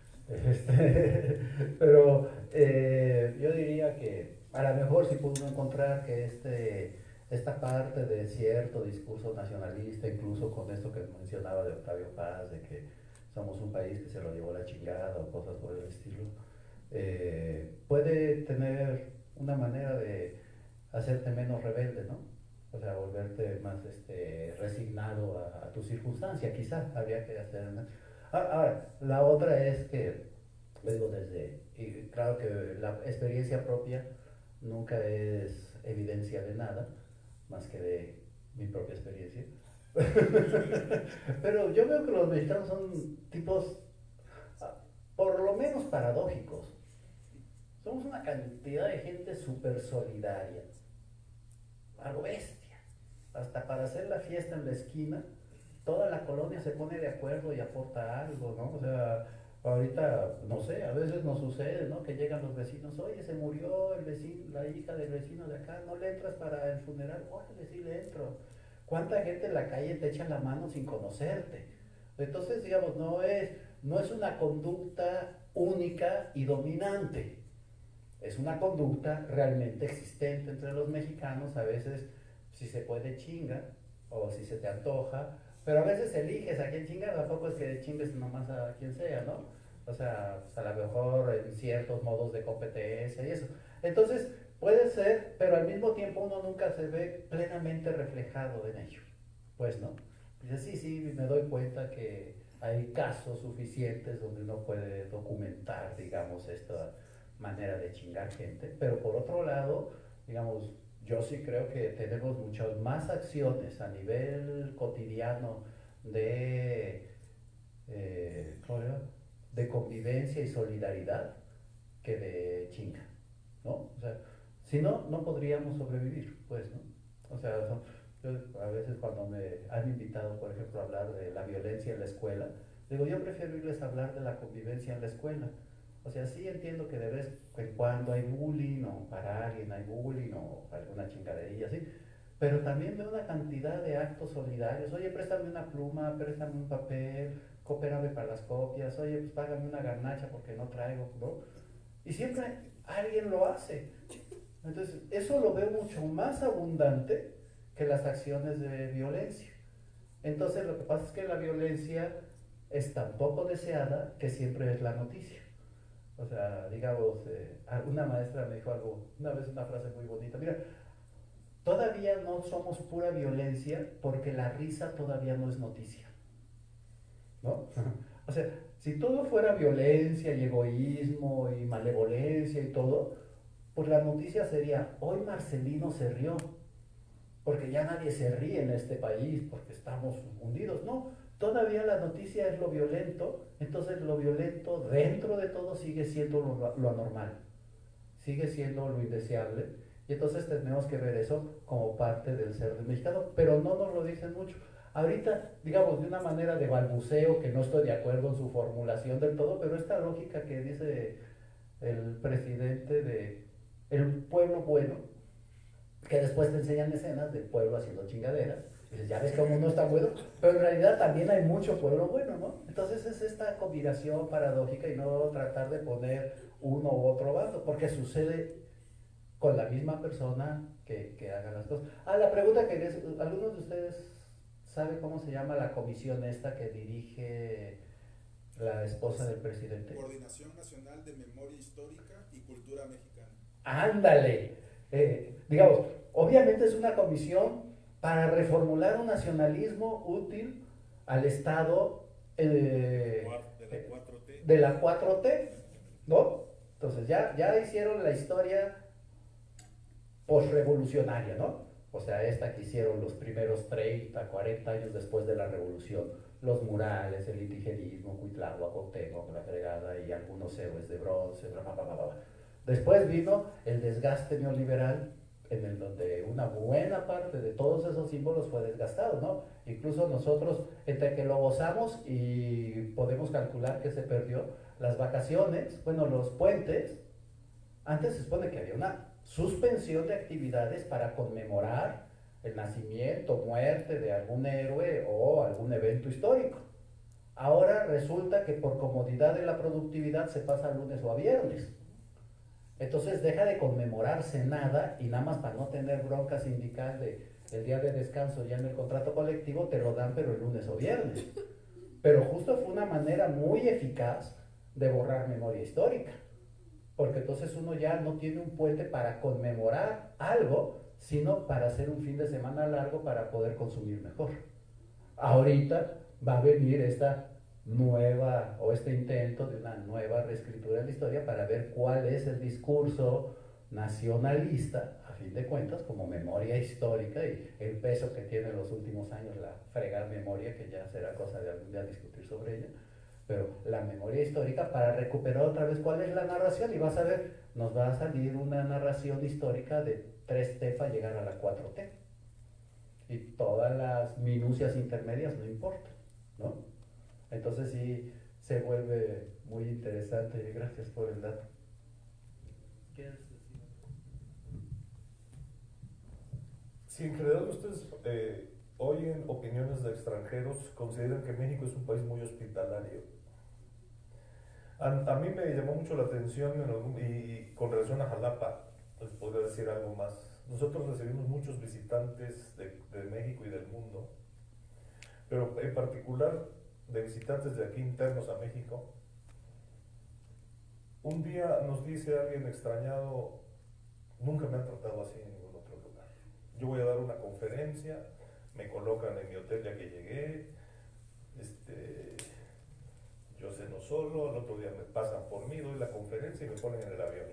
Este, pero eh, yo diría que a lo mejor sí pudo encontrar que este, esta parte de cierto discurso nacionalista, incluso con esto que mencionaba de Octavio Paz, de que somos un país que se lo llevó la chingada o cosas por el estilo, eh, puede tener una manera de hacerte menos rebelde, ¿no? O sea, volverte más este, resignado a, a tu circunstancia, quizás habría que hacer. ¿No? Ahora, la otra es que, digo, desde, y claro que la experiencia propia nunca es evidencia de nada, más que de mi propia experiencia. Pero yo veo que los mexicanos son tipos, por lo menos paradójicos. Somos una cantidad de gente súper solidaria, a lo bestia. Hasta para hacer la fiesta en la esquina, toda la colonia se pone de acuerdo y aporta algo, ¿no? O sea, ahorita, no sé, a veces nos sucede, ¿no? Que llegan los vecinos, oye, se murió el vecino, la hija del vecino de acá, ¿no le entras para el funeral? Órale, sí le entro. ¿Cuánta gente en la calle te echa la mano sin conocerte? Entonces, digamos, no es, no es una conducta única y dominante. Es una conducta realmente existente entre los mexicanos. A veces, si se puede, chinga, o si se te antoja, pero a veces eliges a quién chingar, tampoco es que chingues nomás a quien sea, ¿no? O sea, pues a lo mejor en ciertos modos de competencia y eso. Entonces, puede ser, pero al mismo tiempo uno nunca se ve plenamente reflejado en ello. Pues, ¿no? Dice, sí, sí, me doy cuenta que hay casos suficientes donde uno puede documentar, digamos, esta manera de chingar gente, pero por otro lado, digamos, yo sí creo que tenemos muchas más acciones a nivel cotidiano de, eh, de convivencia y solidaridad que de chinga, ¿no? O sea, si no, no podríamos sobrevivir, pues, ¿no? O sea, son, yo a veces cuando me han invitado, por ejemplo, a hablar de la violencia en la escuela, digo, yo prefiero irles a hablar de la convivencia en la escuela. O sea, sí entiendo que de vez en cuando hay bullying, o para alguien hay bullying, o alguna chingaderilla así, pero también veo una cantidad de actos solidarios. Oye, préstame una pluma, préstame un papel, coopérame para las copias, oye, pues págame una garnacha porque no traigo, ¿no? Y siempre alguien lo hace. Entonces, eso lo veo mucho más abundante que las acciones de violencia. Entonces, lo que pasa es que la violencia es tan poco deseada que siempre es la noticia. O sea, digamos, eh, una maestra me dijo algo, una vez una frase muy bonita, mira, todavía no somos pura violencia porque la risa todavía no es noticia, ¿no? O sea, si todo fuera violencia y egoísmo y malevolencia y todo, pues la noticia sería, hoy Marcelino se rió, porque ya nadie se ríe en este país, porque estamos hundidos, no. Todavía la noticia es lo violento, entonces lo violento dentro de todo sigue siendo lo, lo anormal, sigue siendo lo indeseable, Y entonces tenemos que ver eso como parte del ser del mexicano, pero no nos lo dicen mucho. Ahorita, digamos, de una manera de balbuceo, que no estoy de acuerdo en su formulación del todo, pero esta lógica que dice el presidente de el pueblo bueno, que después te enseñan escenas del pueblo haciendo chingaderas, y dices, ya ves cómo no está bueno, pero en realidad también hay mucho pueblo bueno, ¿no? Entonces es esta combinación paradójica y no tratar de poner uno u otro bando, porque sucede con la misma persona que, que haga las cosas. Ah, la pregunta que es, ¿algunos de ustedes saben cómo se llama la comisión esta que dirige la esposa del presidente? Coordinación Nacional de Memoria Histórica y Cultura Mexicana. Ándale. Eh, digamos, obviamente es una comisión para reformular un nacionalismo útil al Estado eh, De la cuatro T. de la cuatro T, ¿no? Entonces ya, ya hicieron la historia posrevolucionaria, ¿no? O sea, esta que hicieron los primeros treinta, cuarenta años después de la revolución, los murales, el indigenismo, Cuitláhuac, Cuauhtémoc, la fregada y algunos héroes de bronce, bla, bla, bla, bla, bla. Después vino el desgaste neoliberal, en el donde una buena parte de todos esos símbolos fue desgastado, ¿no? Incluso nosotros, entre que lo gozamos y podemos calcular que se perdió, las vacaciones, bueno, los puentes, antes se supone que había una suspensión de actividades para conmemorar el nacimiento, muerte de algún héroe o algún evento histórico. Ahora resulta que por comodidad de la productividad se pasa a lunes o a viernes. Entonces deja de conmemorarse nada y nada más para no tener bronca sindical de el día de descanso ya en el contrato colectivo te lo dan pero el lunes o viernes. Pero justo fue una manera muy eficaz de borrar memoria histórica. Porque entonces uno ya no tiene un puente para conmemorar algo, sino para hacer un fin de semana largo para poder consumir mejor. Ahorita va a venir esta nueva, o este intento de una nueva reescritura de la historia para ver cuál es el discurso nacionalista, a fin de cuentas, como memoria histórica y el peso que tiene en los últimos años la fregar memoria, que ya será cosa de algún día discutir sobre ella. Pero la memoria histórica para recuperar otra vez cuál es la narración y vas a ver, nos va a salir una narración histórica de tres T para llegar a la cuatro T y todas las minucias intermedias no importan, ¿no? Entonces sí se vuelve muy interesante. Gracias por el dato. ¿Quieres decir? Si en general ustedes eh, oyen opiniones de extranjeros, consideran que México es un país muy hospitalario. A, a mí me llamó mucho la atención en algún, y, y con relación a Jalapa, les podría decir algo más. Nosotros recibimos muchos visitantes de, de México y del mundo, pero en particular de visitantes de aquí internos a México. Un día nos dice alguien extrañado, nunca me han tratado así en ningún otro lugar. Yo voy a dar una conferencia, me colocan en mi hotel ya que llegué, este, yo ceno solo, al otro día me pasan por mí, doy la conferencia y me ponen en el avión,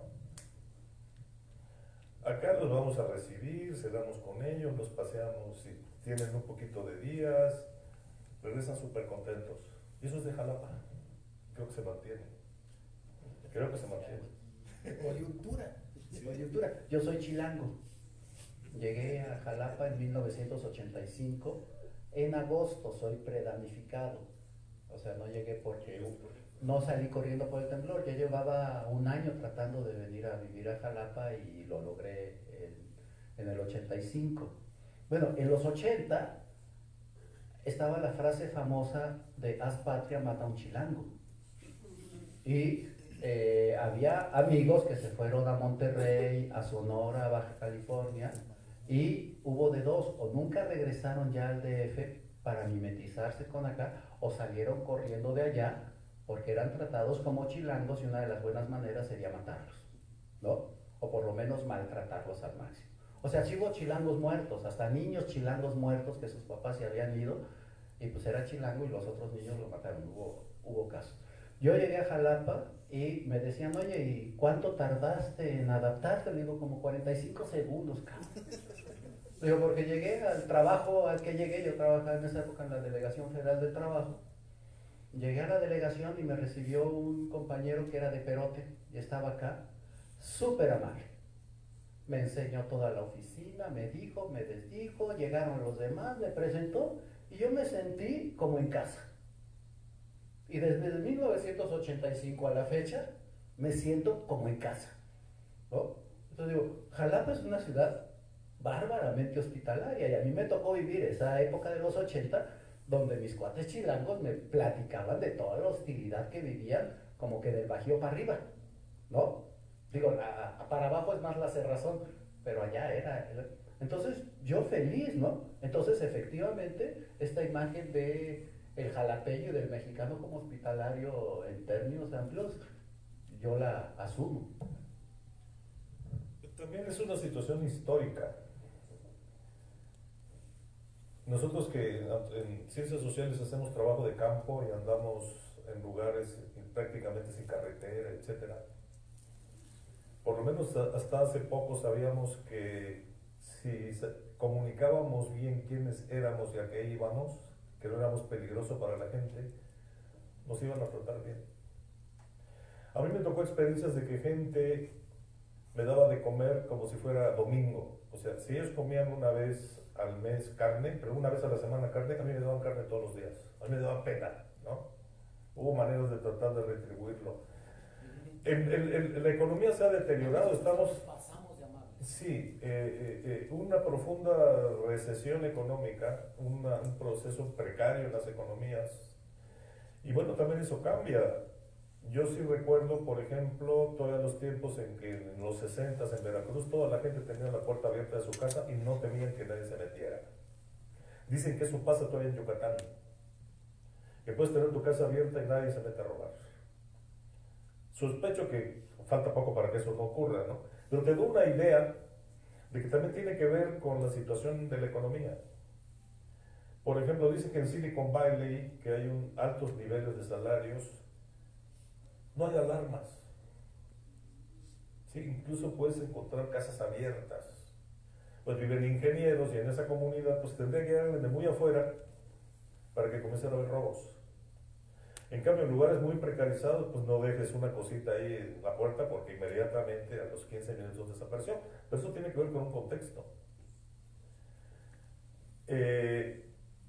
¿no? Acá los vamos a recibir, cenamos con ellos, los paseamos, y tienen un poquito de días, regresan súper contentos. Y eso es de Jalapa, creo que se mantiene, creo que se mantiene. Coyuntura, coyuntura. Yo soy chilango. Llegué a Jalapa en mil novecientos ochenta y cinco. En agosto soy predamnificado. O sea, no llegué porque no salí corriendo por el temblor. Ya llevaba un año tratando de venir a vivir a Jalapa y lo logré en, en el ochenta y cinco. Bueno, en los ochenta estaba la frase famosa de haz patria, mata un chilango. Y eh, había amigos que se fueron a Monterrey, a Sonora, a Baja California, y hubo de dos, o nunca regresaron ya al D F para mimetizarse con acá, o salieron corriendo de allá porque eran tratados como chilangos y una de las buenas maneras sería matarlos, ¿no? O por lo menos maltratarlos al máximo. O sea, sí hubo chilangos muertos, hasta niños chilangos muertos que sus papás se habían ido y pues era chilango y los otros niños lo mataron, hubo, hubo casos. Yo llegué a Jalapa y me decían, oye, ¿y cuánto tardaste en adaptarte? Le digo, como cuarenta y cinco segundos, cabrón. Digo, porque llegué al trabajo al que llegué, yo trabajaba en esa época en la Delegación Federal del Trabajo. Llegué a la delegación y me recibió un compañero que era de Perote y estaba acá, súper amable. Me enseñó toda la oficina, me dijo, me desdijo, llegaron los demás, me presentó y yo me sentí como en casa. Y desde mil novecientos ochenta y cinco a la fecha me siento como en casa, ¿no? Entonces digo, Jalapa es una ciudad bárbaramente hospitalaria y a mí me tocó vivir esa época de los ochenta donde mis cuates chilangos me platicaban de toda la hostilidad que vivían como que del Bajío para arriba, ¿no? Digo, la, para abajo es más la cerrazón, pero allá era, era... Entonces yo feliz, ¿no? Entonces efectivamente esta imagen de el jalapeño y del mexicano como hospitalario en términos amplios, yo la asumo. También es una situación histórica. Nosotros que en ciencias sociales hacemos trabajo de campo y andamos en lugares prácticamente sin carretera, etcétera. Por lo menos hasta hace poco sabíamos que si comunicábamos bien quiénes éramos y a qué íbamos, que no éramos peligrosos para la gente, nos iban a tratar bien. A mí me tocó experiencias de que gente me daba de comer como si fuera domingo. O sea, si ellos comían una vez al mes carne, pero una vez a la semana carne, a mí me daban carne todos los días. A mí me daba pena, ¿no? Hubo maneras de tratar de retribuirlo. El, el, el, la economía se ha deteriorado, estamos... Pasamos de amables. Sí, eh, eh, eh, una profunda recesión económica, una, un proceso precario en las economías. Y bueno, también eso cambia. Yo sí recuerdo, por ejemplo, todavía los tiempos en que en los sesentas en Veracruz toda la gente tenía la puerta abierta de su casa y no temían que nadie se metiera. Dicen que eso pasa todavía en Yucatán, que puedes tener tu casa abierta y nadie se mete a robar. Sospecho que falta poco para que eso no ocurra, ¿no? Pero te doy una idea de que también tiene que ver con la situación de la economía. Por ejemplo, dicen que en Silicon Valley, que hay un, altos niveles de salarios, no hay alarmas. Sí, incluso puedes encontrar casas abiertas. Pues viven ingenieros y en esa comunidad pues tendría que ir alguien de muy afuera para que comiencen a haber robos. En cambio, en lugares muy precarizados, pues no dejes una cosita ahí en la puerta porque inmediatamente a los quince minutos desapareció. Pero eso tiene que ver con un contexto. Eh,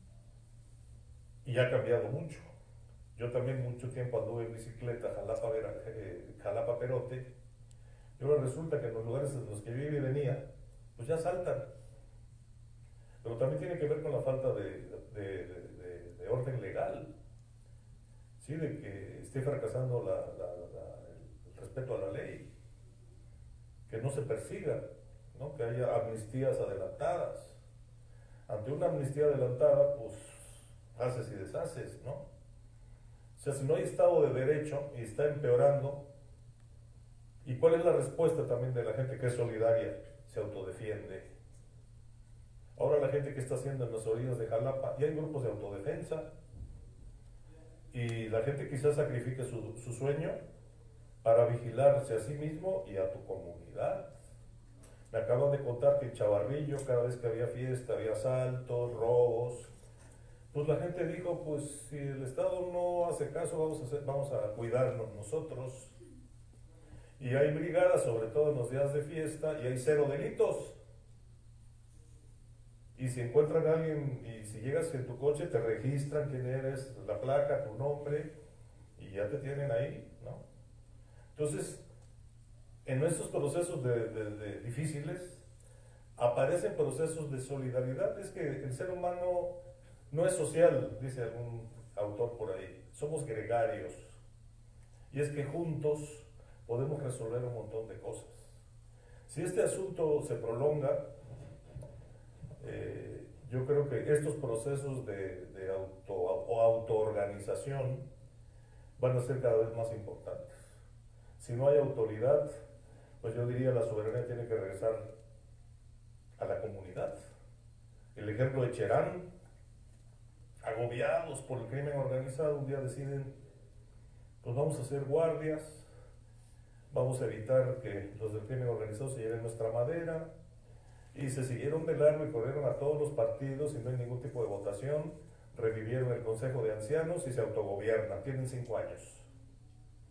y ha cambiado mucho. Yo también mucho tiempo anduve en bicicleta, Jalapa, eh, Jalapa Perote, y ahora resulta que en los lugares en los que yo iba y venía, pues ya saltan. Pero también tiene que ver con la falta de, de, de, de, de orden legal, ¿sí? De que esté fracasando la, la, la, el respeto a la ley, que no se persiga, ¿no? Que haya amnistías adelantadas. Ante una amnistía adelantada, pues haces y deshaces, ¿no? O sea, si no hay Estado de Derecho y está empeorando, ¿y cuál es la respuesta también de la gente que es solidaria? Se autodefiende. Ahora la gente que está haciendo en las orillas de Jalapa, y hay grupos de autodefensa, y la gente quizás sacrifique su, su sueño para vigilarse a sí mismo y a tu comunidad. Me acaban de contar que en Chavarrillo, cada vez que había fiesta, había asaltos, robos. Pues la gente dijo, pues si el Estado no hace caso, vamos a, hacer, vamos a cuidarnos nosotros. Y hay brigadas, sobre todo en los días de fiesta, y hay cero delitos. Y si encuentran a alguien, y si llegas en tu coche, te registran quién eres, la placa, tu nombre, y ya te tienen ahí, ¿no? Entonces, en estos procesos de, de, de difíciles, aparecen procesos de solidaridad. Es que el ser humano no es social, dice algún autor por ahí, somos gregarios. Y es que juntos podemos resolver un montón de cosas. Si este asunto se prolonga, eh, yo creo que estos procesos de, de auto, o autoorganización van a ser cada vez más importantes. Si no hay autoridad, pues yo diría la soberanía tiene que regresar a la comunidad. El ejemplo de Cherán, agobiados por el crimen organizado, un día deciden, pues vamos a hacer guardias, vamos a evitar que los del crimen organizado se lleven nuestra madera, y se siguieron de largo y corrieron a todos los partidos y no hay ningún tipo de votación, revivieron el Consejo de Ancianos y se autogobiernan, tienen cinco años.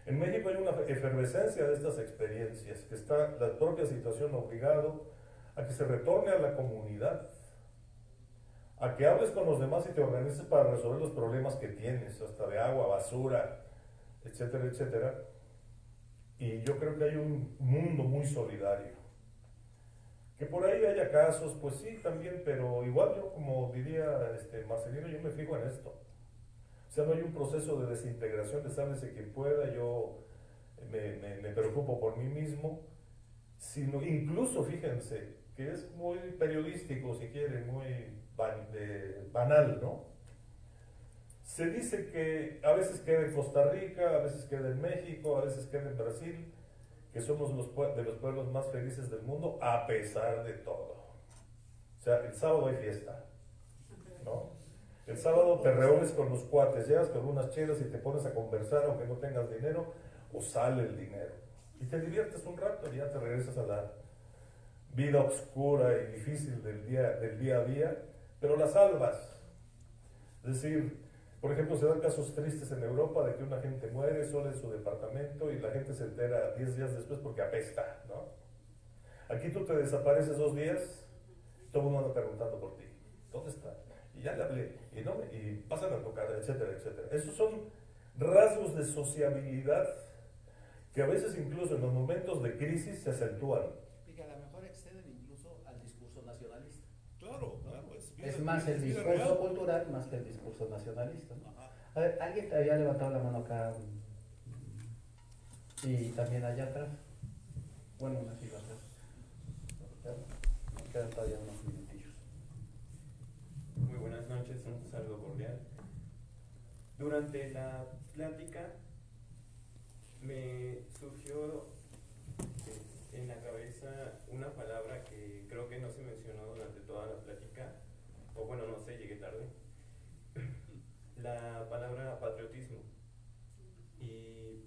En México hay una efervescencia de estas experiencias, que está la propia situación obligado a que se retorne a la comunidad, a que hables con los demás y te organices para resolver los problemas que tienes, hasta de agua, basura, etcétera, etcétera. Y yo creo que hay un mundo muy solidario. Que por ahí haya casos, pues sí, también, pero igual yo, como diría este Marcelino, yo me fijo en esto. O sea, no hay un proceso de desintegración, de sálvese quien pueda, yo me, me, me preocupo por mí mismo, sino incluso, fíjense, que es muy periodístico, si quieren, muy ban, de, banal, ¿no? Se dice que a veces queda en Costa Rica, a veces queda en México, a veces queda en Brasil, que somos los, de los pueblos más felices del mundo, a pesar de todo. O sea, el sábado hay fiesta, ¿no? El sábado te reúnes con los cuates, llegas con unas chelas y te pones a conversar aunque no tengas dinero, o sale el dinero. Y te diviertes un rato y ya te regresas a la vida oscura y difícil del día, del día a día, pero la salvas. Es decir, por ejemplo, se dan casos tristes en Europa de que una gente muere sola en su departamento y la gente se entera diez días después porque apesta, ¿no? Aquí tú te desapareces dos días, todo el mundo anda preguntando por ti. ¿Dónde está? Y ya le hablé, y, no me, y pasan a tocar, etcétera, etcétera. Esos son rasgos de sociabilidad que a veces incluso en los momentos de crisis se acentúan. Y que a lo mejor exceden incluso al discurso nacionalista. Claro, claro. Es, Es más el vida discurso real. cultural más que el discurso nacionalista, ¿no? Ajá. A ver, alguien te había levantado la mano acá y también allá atrás. Bueno, una fila atrás. Nos quedan todavía unos minutillos. Muy buenas noches, un saludo cordial. Durante la plática me surgió eh, en la cabeza una palabra que creo que no se mencionó durante toda la plática, o bueno, no sé, llegué tarde. La palabra patriotismo. Y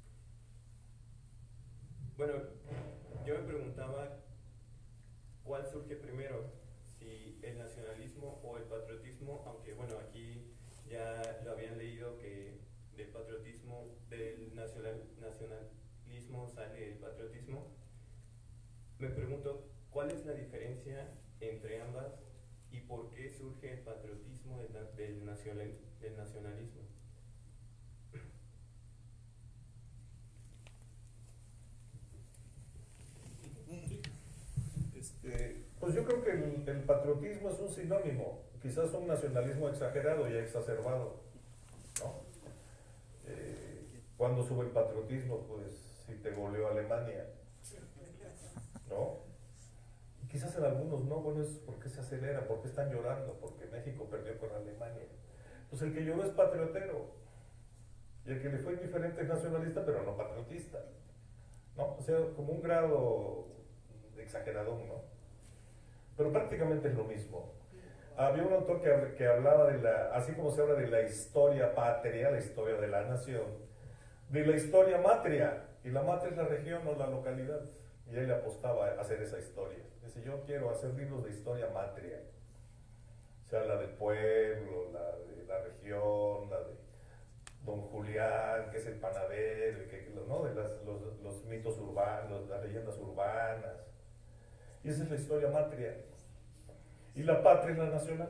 bueno, yo me preguntaba cuál surge primero, si el nacionalismo o el patriotismo, aunque bueno, aquí ya lo habían leído que del patriotismo, del nacional, nacionalismo sale el patriotismo. Me pregunto cuál es la diferencia entre ambas y por qué surge el patriotismo del, del, nacional, del nacionalismo. Este, pues yo creo que el, el patriotismo es un sinónimo, quizás un nacionalismo exagerado y exacerbado, ¿no? Eh, ¿Cuándo sube el patriotismo? Pues si te goleó Alemania, ¿no? Y quizás en algunos no, bueno, es ¿por qué se acelera? ¿Por qué están llorando? Porque México perdió con Alemania. Pues el que lloró es patriotero, y el que le fue indiferente es nacionalista, pero no patriotista, ¿no? O sea, como un grado exageradón, ¿no? Pero prácticamente es lo mismo. Había un autor que, que hablaba de la, así como se habla de la historia patria, la historia de la nación, de la historia matria, y la matria es la región o la localidad, y él le apostaba a hacer esa historia. Dice, yo quiero hacer libros de historia matria, o sea, la del pueblo, la de la región, la de Don Julián, que es el panadero, y que, ¿no? De las, los, los mitos urbanos, las leyendas urbanas. Y esa es la historia matria. Y la patria es la nacional.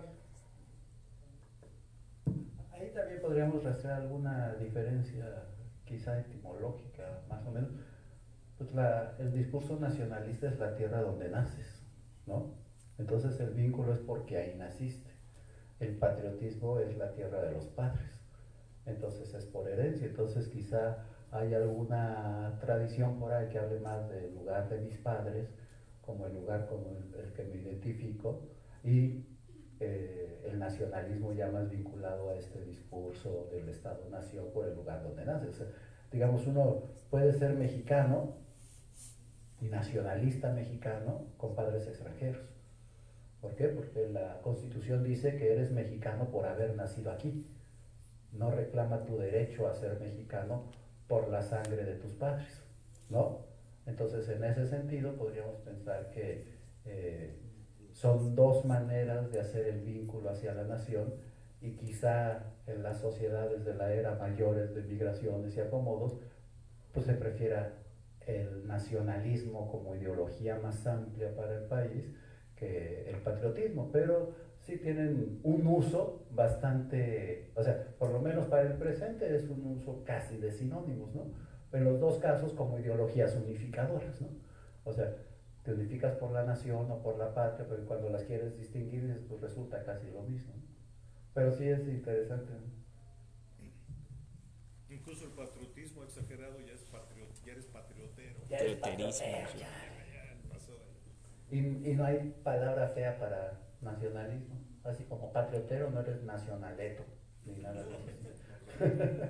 Ahí también podríamos rastrear alguna diferencia, quizá etimológica, más o menos. Pues la, el discurso nacionalista es la tierra donde naces, ¿no? Entonces el vínculo es porque ahí naciste. El patriotismo es la tierra de los padres. Entonces es por herencia. Entonces quizá hay alguna tradición por ahí que hable más del lugar de mis padres, como el lugar con el, el que me identifico, y eh, el nacionalismo ya más vinculado a este discurso del Estado-Nación por el lugar donde nace. O sea, digamos, uno puede ser mexicano y nacionalista mexicano con padres extranjeros. ¿Por qué? Porque la Constitución dice que eres mexicano por haber nacido aquí. No reclama tu derecho a ser mexicano por la sangre de tus padres, ¿no? Entonces, en ese sentido, podríamos pensar que eh, son dos maneras de hacer el vínculo hacia la nación, y quizá en las sociedades de la era mayores de migraciones y acomodos, pues se prefiera el nacionalismo como ideología más amplia para el país que el patriotismo, pero sí tienen un uso bastante, o sea, por lo menos para el presente es un uso casi de sinónimos, ¿no? En los dos casos como ideologías unificadoras, ¿no? O sea, te unificas por la nación o por la patria, pero cuando las quieres distinguir, pues resulta casi lo mismo, ¿no? Pero sí es interesante, ¿no? Incluso el patriotismo exagerado ya es patriot, ya eres patriotero. Ya eres patriotero, ya. Y, y no hay palabra fea para nacionalismo, así como patriotero no eres nacionaleto, ni nada de eso.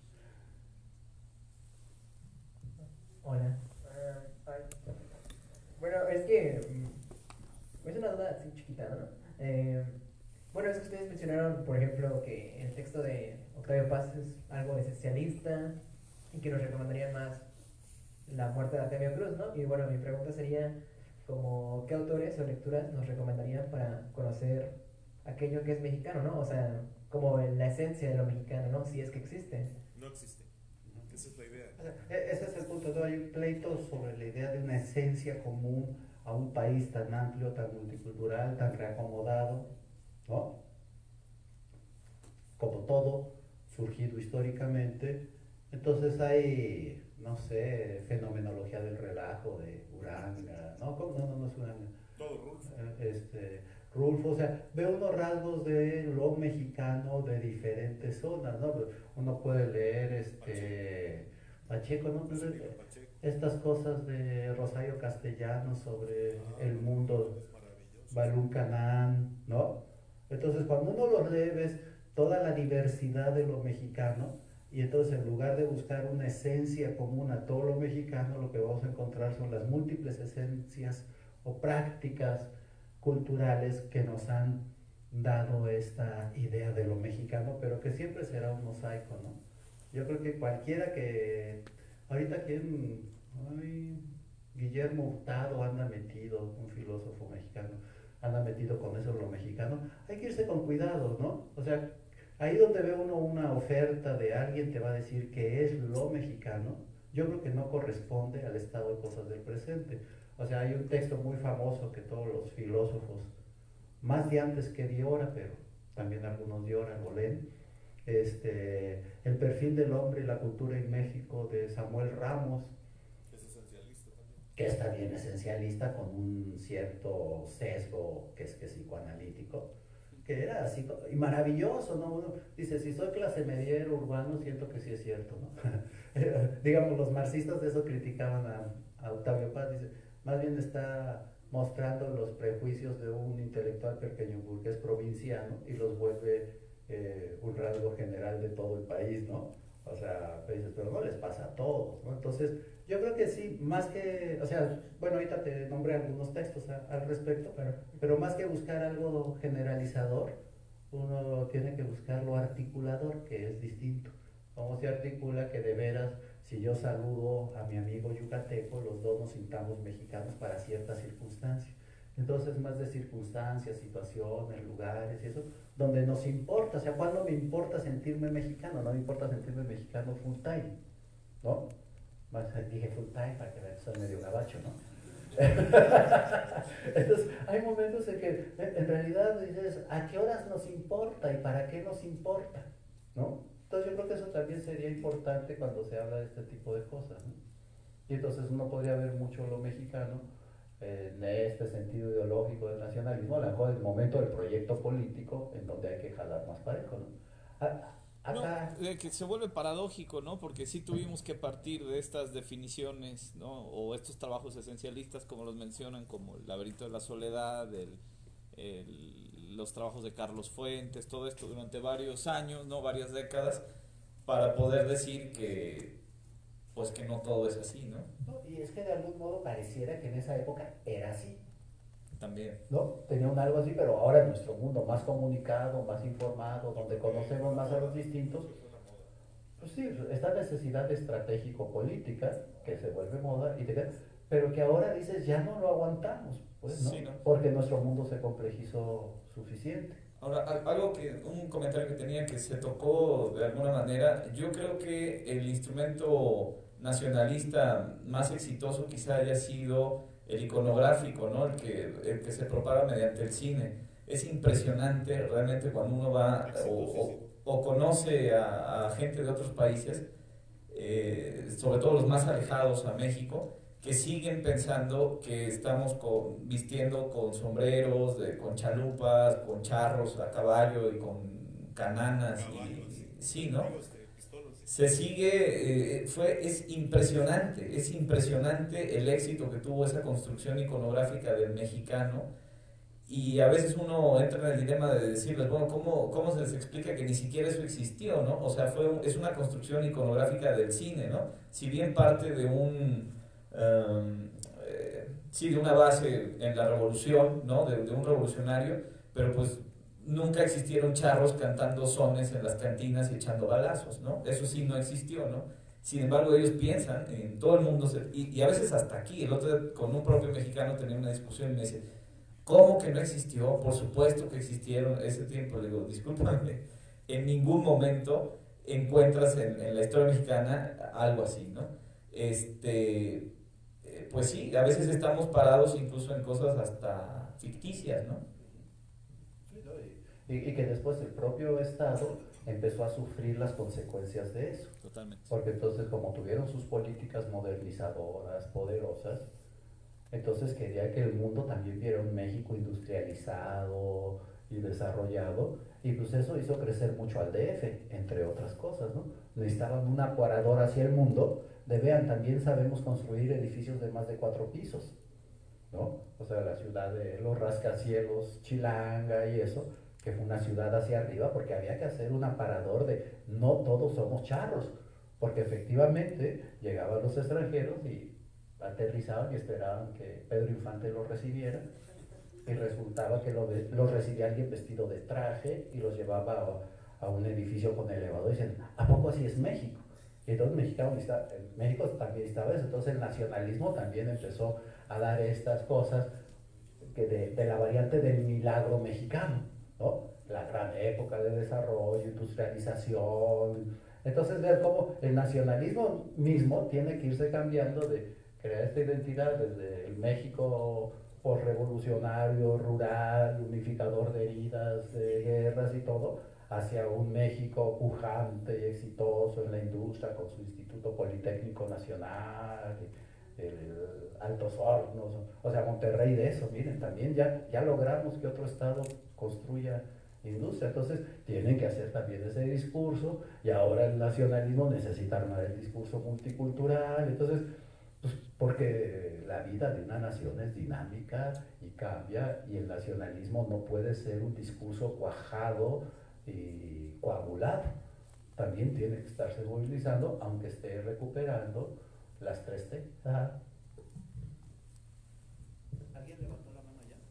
Hola. Uh, bueno, es que mm, es una duda así chiquita, ¿no? Eh, bueno, es que ustedes mencionaron, por ejemplo, que el texto de Octavio Paz es algo esencialista y que nos recomendarían más la muerte de Artemio Cruz, ¿no? Y bueno, mi pregunta sería, como, ¿qué autores o lecturas nos recomendarían para conocer aquello que es mexicano, ¿no? O sea, como la esencia de lo mexicano, ¿no? Si es que existe. No existe. Esa es la idea. O sea, e- ese es el punto, ¿no? Hay un pleito sobre la idea de una esencia común a un país tan amplio, tan multicultural, tan reacomodado, ¿no? Como todo, surgido históricamente. Entonces hay, no sé, fenomenología del relajo de Uranga, ¿no? ¿Cómo? No, no, no es Uranga. Todo Rulfo. Este, Rulfo, o sea, ve unos rasgos de lo mexicano de diferentes zonas, ¿no? Uno puede leer este Pacheco, ¿no? Pues, Pacheco, Pacheco. estas cosas de Rosario Castellano sobre Ah, el mundo, es maravilloso. Balún Canán, ¿no? Entonces, cuando uno los lee, ves toda la diversidad de lo mexicano, y entonces en lugar de buscar una esencia común a todo lo mexicano, lo que vamos a encontrar son las múltiples esencias o prácticas culturales que nos han dado esta idea de lo mexicano, pero que siempre será un mosaico, ¿no? Yo creo que cualquiera que, ahorita quien, ay, Guillermo Hurtado anda metido, un filósofo mexicano, anda metido con eso de lo mexicano, hay que irse con cuidado, ¿no? O sea, ahí donde ve uno una oferta de alguien te va a decir que es lo mexicano, yo creo que no corresponde al estado de cosas del presente. O sea, hay un texto muy famoso que todos los filósofos, más de antes que Diora, pero también algunos Diora lo leen, este, El perfil del hombre y la cultura en México de Samuel Ramos, Es esencialista también. que está bien esencialista con un cierto sesgo que es que psicoanalítico, que era así, y maravilloso, ¿no? Uno dice, si soy clase mediero urbano, siento que sí es cierto, ¿no? Digamos, los marxistas de eso criticaban a, a Octavio Paz, dice, más bien está mostrando los prejuicios de un intelectual pequeño burgués provinciano y los vuelve eh, un rasgo general de todo el país, ¿no? O sea, dices, pero no les pasa a todos, ¿no? Entonces, yo creo que sí, más que, o sea, bueno, ahorita te nombré algunos textos a, al respecto, pero, pero más que buscar algo generalizador, uno tiene que buscar lo articulador, que es distinto. Cómo se articula que de veras, si yo saludo a mi amigo yucateco, los dos nos sintamos mexicanos para ciertas circunstancias. Entonces, más de circunstancias, situaciones, lugares y eso, donde nos importa, o sea, ¿cuándo me importa sentirme mexicano? No me importa sentirme mexicano full time, ¿no? Más dije full time para que vean que soy medio gabacho, ¿no? Entonces, hay momentos en que en realidad dices, ¿a qué horas nos importa y para qué nos importa? ¿No? Entonces yo creo que eso también sería importante cuando se habla de este tipo de cosas, ¿no? Y entonces uno podría ver mucho lo mexicano en este sentido ideológico del nacionalismo, a lo mejor el momento del proyecto político en donde hay que jalar más parejo, ¿no? A, acá... No, eh, que se vuelve paradójico, ¿no? Porque sí tuvimos que partir de estas definiciones, ¿no? O estos trabajos esencialistas, como los mencionan, como el laberinto de la soledad, el, el, los trabajos de Carlos Fuentes, todo esto durante varios años, ¿no? Varias décadas, para poder decir que pues que no todo es así, ¿no? No, y es que de algún modo pareciera que en esa época era así. También. ¿No? Tenía un algo así, pero ahora en nuestro mundo más comunicado, más informado, donde conocemos más a los distintos, pues sí, esta necesidad estratégico-política que se vuelve moda, y te, pero que ahora dices ya no lo aguantamos, pues, ¿no? Sí, ¿no? Porque nuestro mundo se complejizó suficiente. Ahora, algo que, un comentario que tenía que se tocó de alguna manera, yo creo que el instrumento nacionalista más exitoso quizá haya sido el iconográfico, ¿no? El que, el que se propaga mediante el cine. Es impresionante realmente cuando uno va o, o, o conoce a, a gente de otros países, eh, sobre todo los más alejados a México, que siguen pensando que estamos con, vistiendo con sombreros, de, con chalupas, con charros a caballo y con cananas. Y, sí, ¿no? Se sigue, eh, fue, es impresionante, es impresionante el éxito que tuvo esa construcción iconográfica del mexicano, y a veces uno entra en el dilema de decirles, bueno, ¿cómo, cómo se les explica que ni siquiera eso existió, ¿no? O sea, fue, es una construcción iconográfica del cine, ¿no? Si bien parte de un, um, eh, sí, de una base en la revolución, ¿no? De, de un revolucionario, pero pues nunca existieron charros cantando sones en las cantinas y echando balazos, ¿no? Eso sí no existió, ¿no? Sin embargo, ellos piensan en todo el mundo, y, y a veces hasta aquí, el otro día con un propio mexicano tenía una discusión y me dice, ¿cómo que no existió? Por supuesto que existieron ese tiempo. Le digo, discúlpame, en ningún momento encuentras en, en la historia mexicana algo así, ¿no? Este, pues sí, a veces estamos parados incluso en cosas hasta ficticias, ¿no? Y, y que después el propio Estado empezó a sufrir las consecuencias de eso. Totalmente. Porque entonces, como tuvieron sus políticas modernizadoras, poderosas, entonces quería que el mundo también viera un México industrializado y desarrollado, y pues eso hizo crecer mucho al D F, entre otras cosas, ¿no? Necesitaban un aparador hacia el mundo, de vean, también sabemos construir edificios de más de cuatro pisos, ¿no? O sea, la ciudad de los rascacielos, Chilanga y eso, que fue una ciudad hacia arriba, porque había que hacer un aparador de no todos somos charros, porque efectivamente llegaban los extranjeros y aterrizaban y esperaban que Pedro Infante los recibiera, y resultaba que lo, los recibía alguien vestido de traje y los llevaba a, a un edificio con elevador y dicen, ¿a poco así es México? Y entonces México, en México también estaba eso. Entonces el nacionalismo también empezó a dar estas cosas que de, de la variante del milagro mexicano, ¿no? La gran época de desarrollo, industrialización. Entonces ver cómo el nacionalismo mismo tiene que irse cambiando de crear esta identidad desde el México postrevolucionario, rural, unificador de heridas, de guerras y todo, hacia un México pujante y exitoso en la industria con su Instituto Politécnico Nacional, el Altos Hornos, o sea, Monterrey de eso, miren, también ya, ya logramos que otro estado construya industria, entonces tienen que hacer también ese discurso, y ahora el nacionalismo necesita armar el discurso multicultural, entonces, pues, porque la vida de una nación es dinámica y cambia, y el nacionalismo no puede ser un discurso cuajado y coagulado, también tiene que estarse movilizando, aunque esté recuperando las tres T. Ajá. ¿Alguien levantó la mano ya?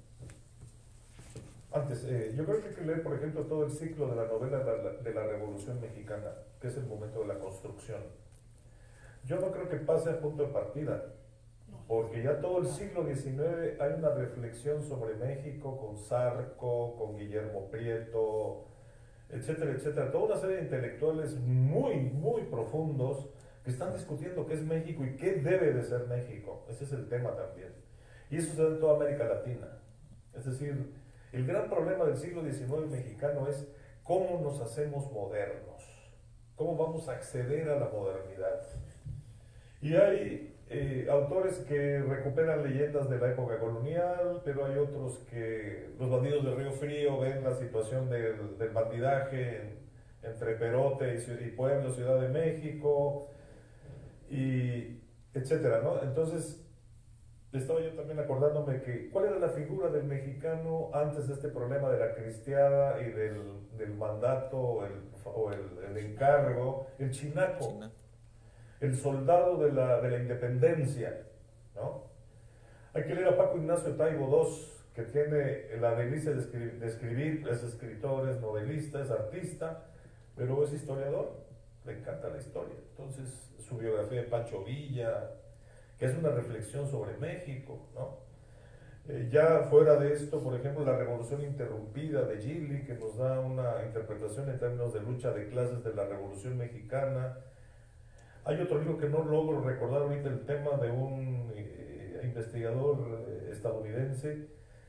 Antes, eh, yo creo que hay que leer, por ejemplo, todo el ciclo de la novela de la, de la Revolución Mexicana, que es el momento de la construcción. Yo no creo que pase a punto de partida, porque ya todo el siglo diecinueve hay una reflexión sobre México con Zarco, con Guillermo Prieto, etcétera, etcétera. Toda una serie de intelectuales muy, muy profundos que están discutiendo qué es México y qué debe de ser México. Ese es el tema también. Y eso se da en toda América Latina. Es decir, el gran problema del siglo diecinueve mexicano es cómo nos hacemos modernos, cómo vamos a acceder a la modernidad. Y hay eh, autores que recuperan leyendas de la época colonial, pero hay otros que, los bandidos del Río Frío, ven la situación del, del bandidaje en, entre Perote y, y Puebla, Ciudad de México, y etcétera, ¿no? Entonces, estaba yo también acordándome que, ¿cuál era la figura del mexicano antes de este problema de la cristiada y del, del mandato o el, o el, el encargo? El chinaco. China. El soldado de la, de la independencia, ¿no? Hay que leer a Paco Ignacio Taibo segundo, que tiene la delicia de escribir, de escribir, es escritor, es novelista, es artista, pero es historiador, le encanta la historia. Entonces, su biografía de Pancho Villa, que es una reflexión sobre México, ¿no? Eh, ya fuera de esto, por ejemplo, La Revolución Interrumpida de Gili, que nos da una interpretación en términos de lucha de clases de la Revolución Mexicana. Hay otro libro que no logro recordar ahorita el tema de un eh, investigador eh, estadounidense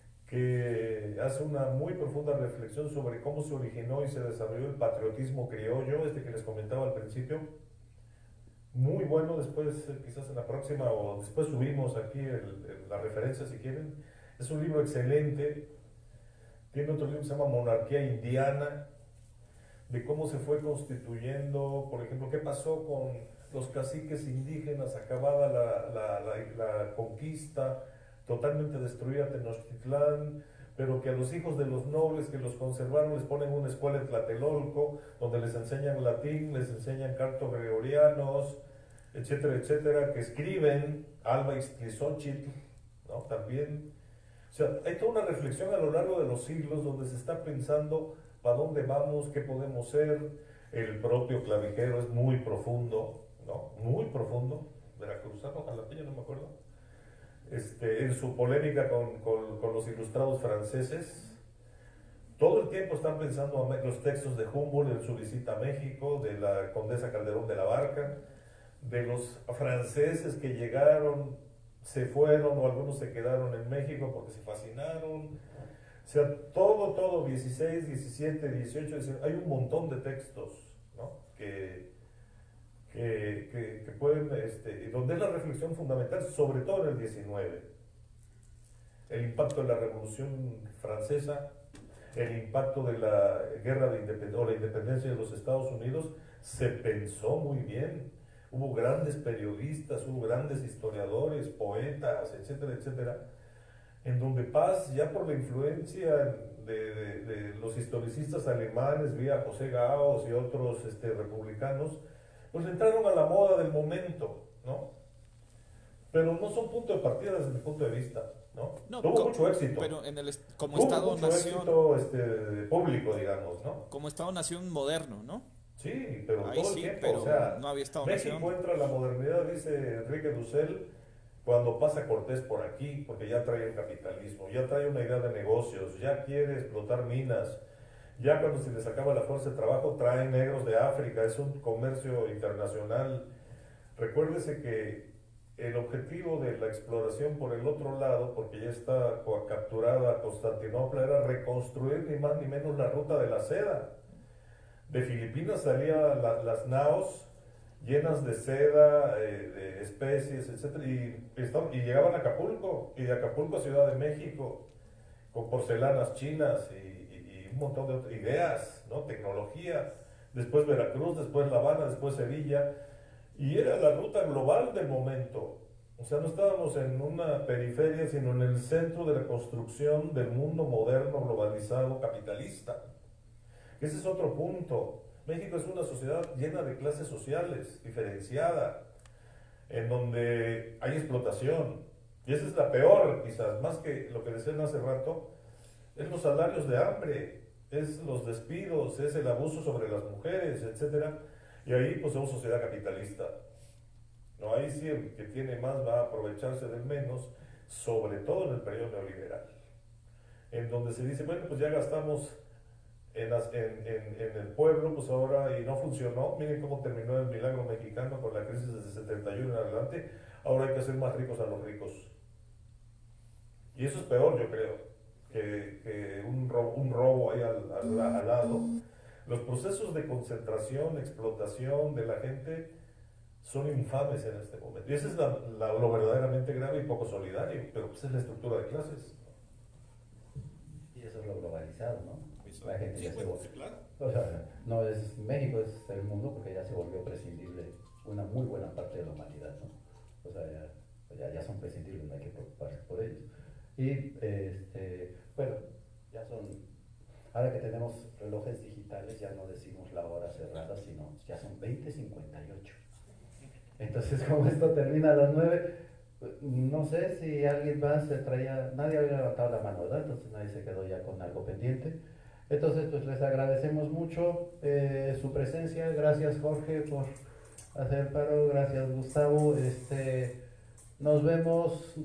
que hace una muy profunda reflexión sobre cómo se originó y se desarrolló el patriotismo criollo, este que les comentaba al principio. Muy bueno, después eh, quizás en la próxima o después subimos aquí el, el, la referencia si quieren. Es un libro excelente. Tiene otro libro que se llama Monarquía Indiana, de cómo se fue constituyendo, por ejemplo, qué pasó con los caciques indígenas acabada la, la, la, la conquista, totalmente destruida Tenochtitlán, pero que a los hijos de los nobles que los conservaron les ponen una escuela en Tlatelolco, donde les enseñan latín, les enseñan cantos gregorianos, etcétera, etcétera, que escriben Alba Ixtlilxóchitl, ¿no? También. O sea, hay toda una reflexión a lo largo de los siglos donde se está pensando para dónde vamos, qué podemos ser. El propio Clavijero es muy profundo, ¿no? Muy profundo, veracruzano, jalapeño, no me acuerdo. Este, en su polémica con, con, con los ilustrados franceses, todo el tiempo están pensando los textos de Humboldt en su visita a México, de la condesa Calderón de la Barca, de los franceses que llegaron, se fueron o algunos se quedaron en México porque se fascinaron. O sea, todo, todo, dieciséis, diecisiete, dieciocho, dieciocho, hay un montón de textos, ¿no? que, que, que, que pueden, este, donde es la reflexión fundamental, sobre todo en el diecinueve. El impacto de la Revolución Francesa, el impacto de la guerra de independencia o la independencia de los Estados Unidos, se pensó muy bien. Hubo grandes periodistas, hubo grandes historiadores, poetas, etcétera, etcétera, en donde Paz, ya por la influencia de, de, de los historicistas alemanes, vía José Gauss y otros este, republicanos, pues entraron a la moda del momento, ¿no? Pero no son punto de partida desde mi punto de vista, ¿no? No, Tuvo co- mucho éxito. Pero en el est- como Tuvo Estado mucho nación, éxito este, público, digamos, ¿no? como Estado nación moderno, ¿no? Sí, pero Ahí todo el sí, tiempo, pero o sea, no había Estado México nación. entra a la modernidad, dice Enrique Dussel, cuando pasa Cortés por aquí, porque ya trae el capitalismo, ya trae una idea de negocios, ya quiere explotar minas, ya cuando se les acaba la fuerza de trabajo trae negros de África, es un comercio internacional. Recuérdese que el objetivo de la exploración por el otro lado, porque ya está capturada Constantinopla, era reconstruir ni más ni menos la ruta de la seda. De Filipinas salían la, las naos llenas de seda, eh, de especies, etcétera, y, y llegaban a Acapulco, y de Acapulco a Ciudad de México, con porcelanas chinas y, y, y un montón de otras ideas, ¿no? Tecnología. Después Veracruz, después La Habana, después Sevilla, y era la ruta global del momento. O sea, no estábamos en una periferia, sino en el centro de la construcción del mundo moderno, globalizado, capitalista. Ese es otro punto. México es una sociedad llena de clases sociales, diferenciada, en donde hay explotación. Y esa es la peor, quizás, más que lo que decían hace rato, es los salarios de hambre, es los despidos, es el abuso sobre las mujeres, etcétera. Y ahí pues somos sociedad capitalista. No, ahí sí el que tiene más va a aprovecharse del menos, sobre todo en el periodo neoliberal, en donde se dice, bueno, pues ya gastamos En, las, en, en, en el pueblo, pues ahora, y no funcionó. Miren cómo terminó el milagro mexicano con la crisis desde setenta y uno en adelante. Ahora hay que hacer más ricos a los ricos. Y eso es peor, yo creo, que, que un, robo, un robo ahí al, al, al lado. Los procesos de concentración, explotación de la gente son infames en este momento. Y eso es la, la, lo verdaderamente grave y poco solidario, pero pues es la estructura de clases. Y eso es lo globalizado, ¿no? Eso. La gente Sí, ya se bueno, vol- sí, claro. O sea, no es México, es el mundo, porque ya se volvió prescindible una muy buena parte de la humanidad, ¿no? O sea, ya, ya, ya son prescindibles, no hay que preocuparse por ellos. Y, este, bueno, ya son, ahora que tenemos relojes digitales, ya no decimos la hora cerrada, sino ya son veinte cincuenta y ocho. Entonces, como esto termina a las nueve, no sé si alguien más se traía, nadie había levantado la mano, ¿verdad? Entonces nadie se quedó ya con algo pendiente. Entonces, pues les agradecemos mucho eh, su presencia. Gracias, Jorge, por hacer el paro. Gracias, Gustavo. Este, nos vemos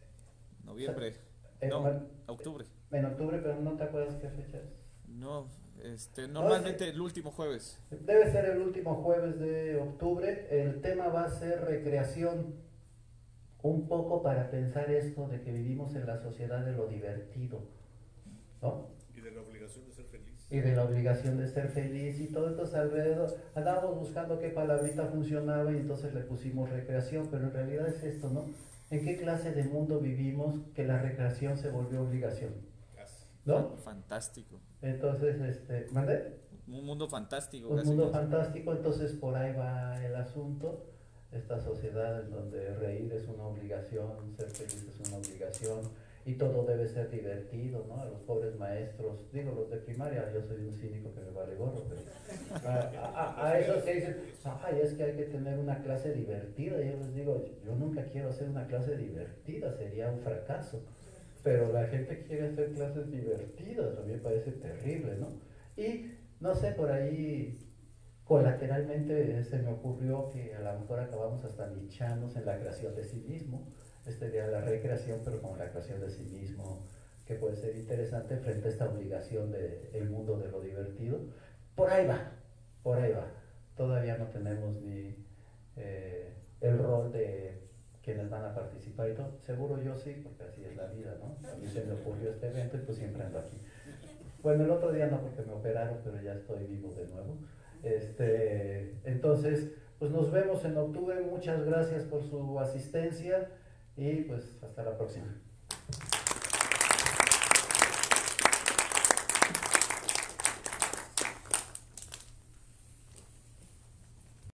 Noviembre. en, No, mar- octubre. en octubre, pero no te acuerdas qué fecha es. No, Este, normalmente el último jueves. Debe ser el último jueves de octubre. El tema va a ser recreación, un poco para pensar esto de que vivimos en la sociedad de lo divertido, ¿no? Y de la obligación de ser feliz. Y de la obligación de ser feliz y todo. Entonces alrededor andábamos buscando qué palabrita funcionaba y entonces le pusimos recreación, pero en realidad es esto, ¿no? ¿En qué clase de mundo vivimos que la recreación se volvió obligación? ¿No? Fantástico. Entonces, este, ¿mande? Un mundo fantástico. Un casi, mundo casi. fantástico, entonces por ahí va el asunto. Esta sociedad en donde reír es una obligación, ser feliz es una obligación y todo debe ser divertido, ¿no? A los pobres maestros, digo los de primaria, yo soy un cínico que me vale gorro, pero a, a, a esos que dicen, ay, es que hay que tener una clase divertida, y yo les digo, yo nunca quiero hacer una clase divertida, sería un fracaso. Pero la gente quiere hacer clases divertidas, a mí me parece terrible, ¿no? Y, no sé, por ahí colateralmente se me ocurrió que a lo mejor acabamos hasta nicharnos en la creación de sí mismo, este día la recreación, pero como la creación de sí mismo, que puede ser interesante frente a esta obligación del mundo de lo divertido. Por ahí va, por ahí va. Todavía no tenemos ni eh, el rol de quienes van a participar y todo. Seguro yo sí, porque así es la vida, ¿no? A mí se me ocurrió este evento y pues siempre ando aquí. Bueno, el otro día no porque me operaron, pero ya estoy vivo de nuevo. Este, entonces, pues nos vemos en octubre. Muchas gracias por su asistencia y pues hasta la próxima.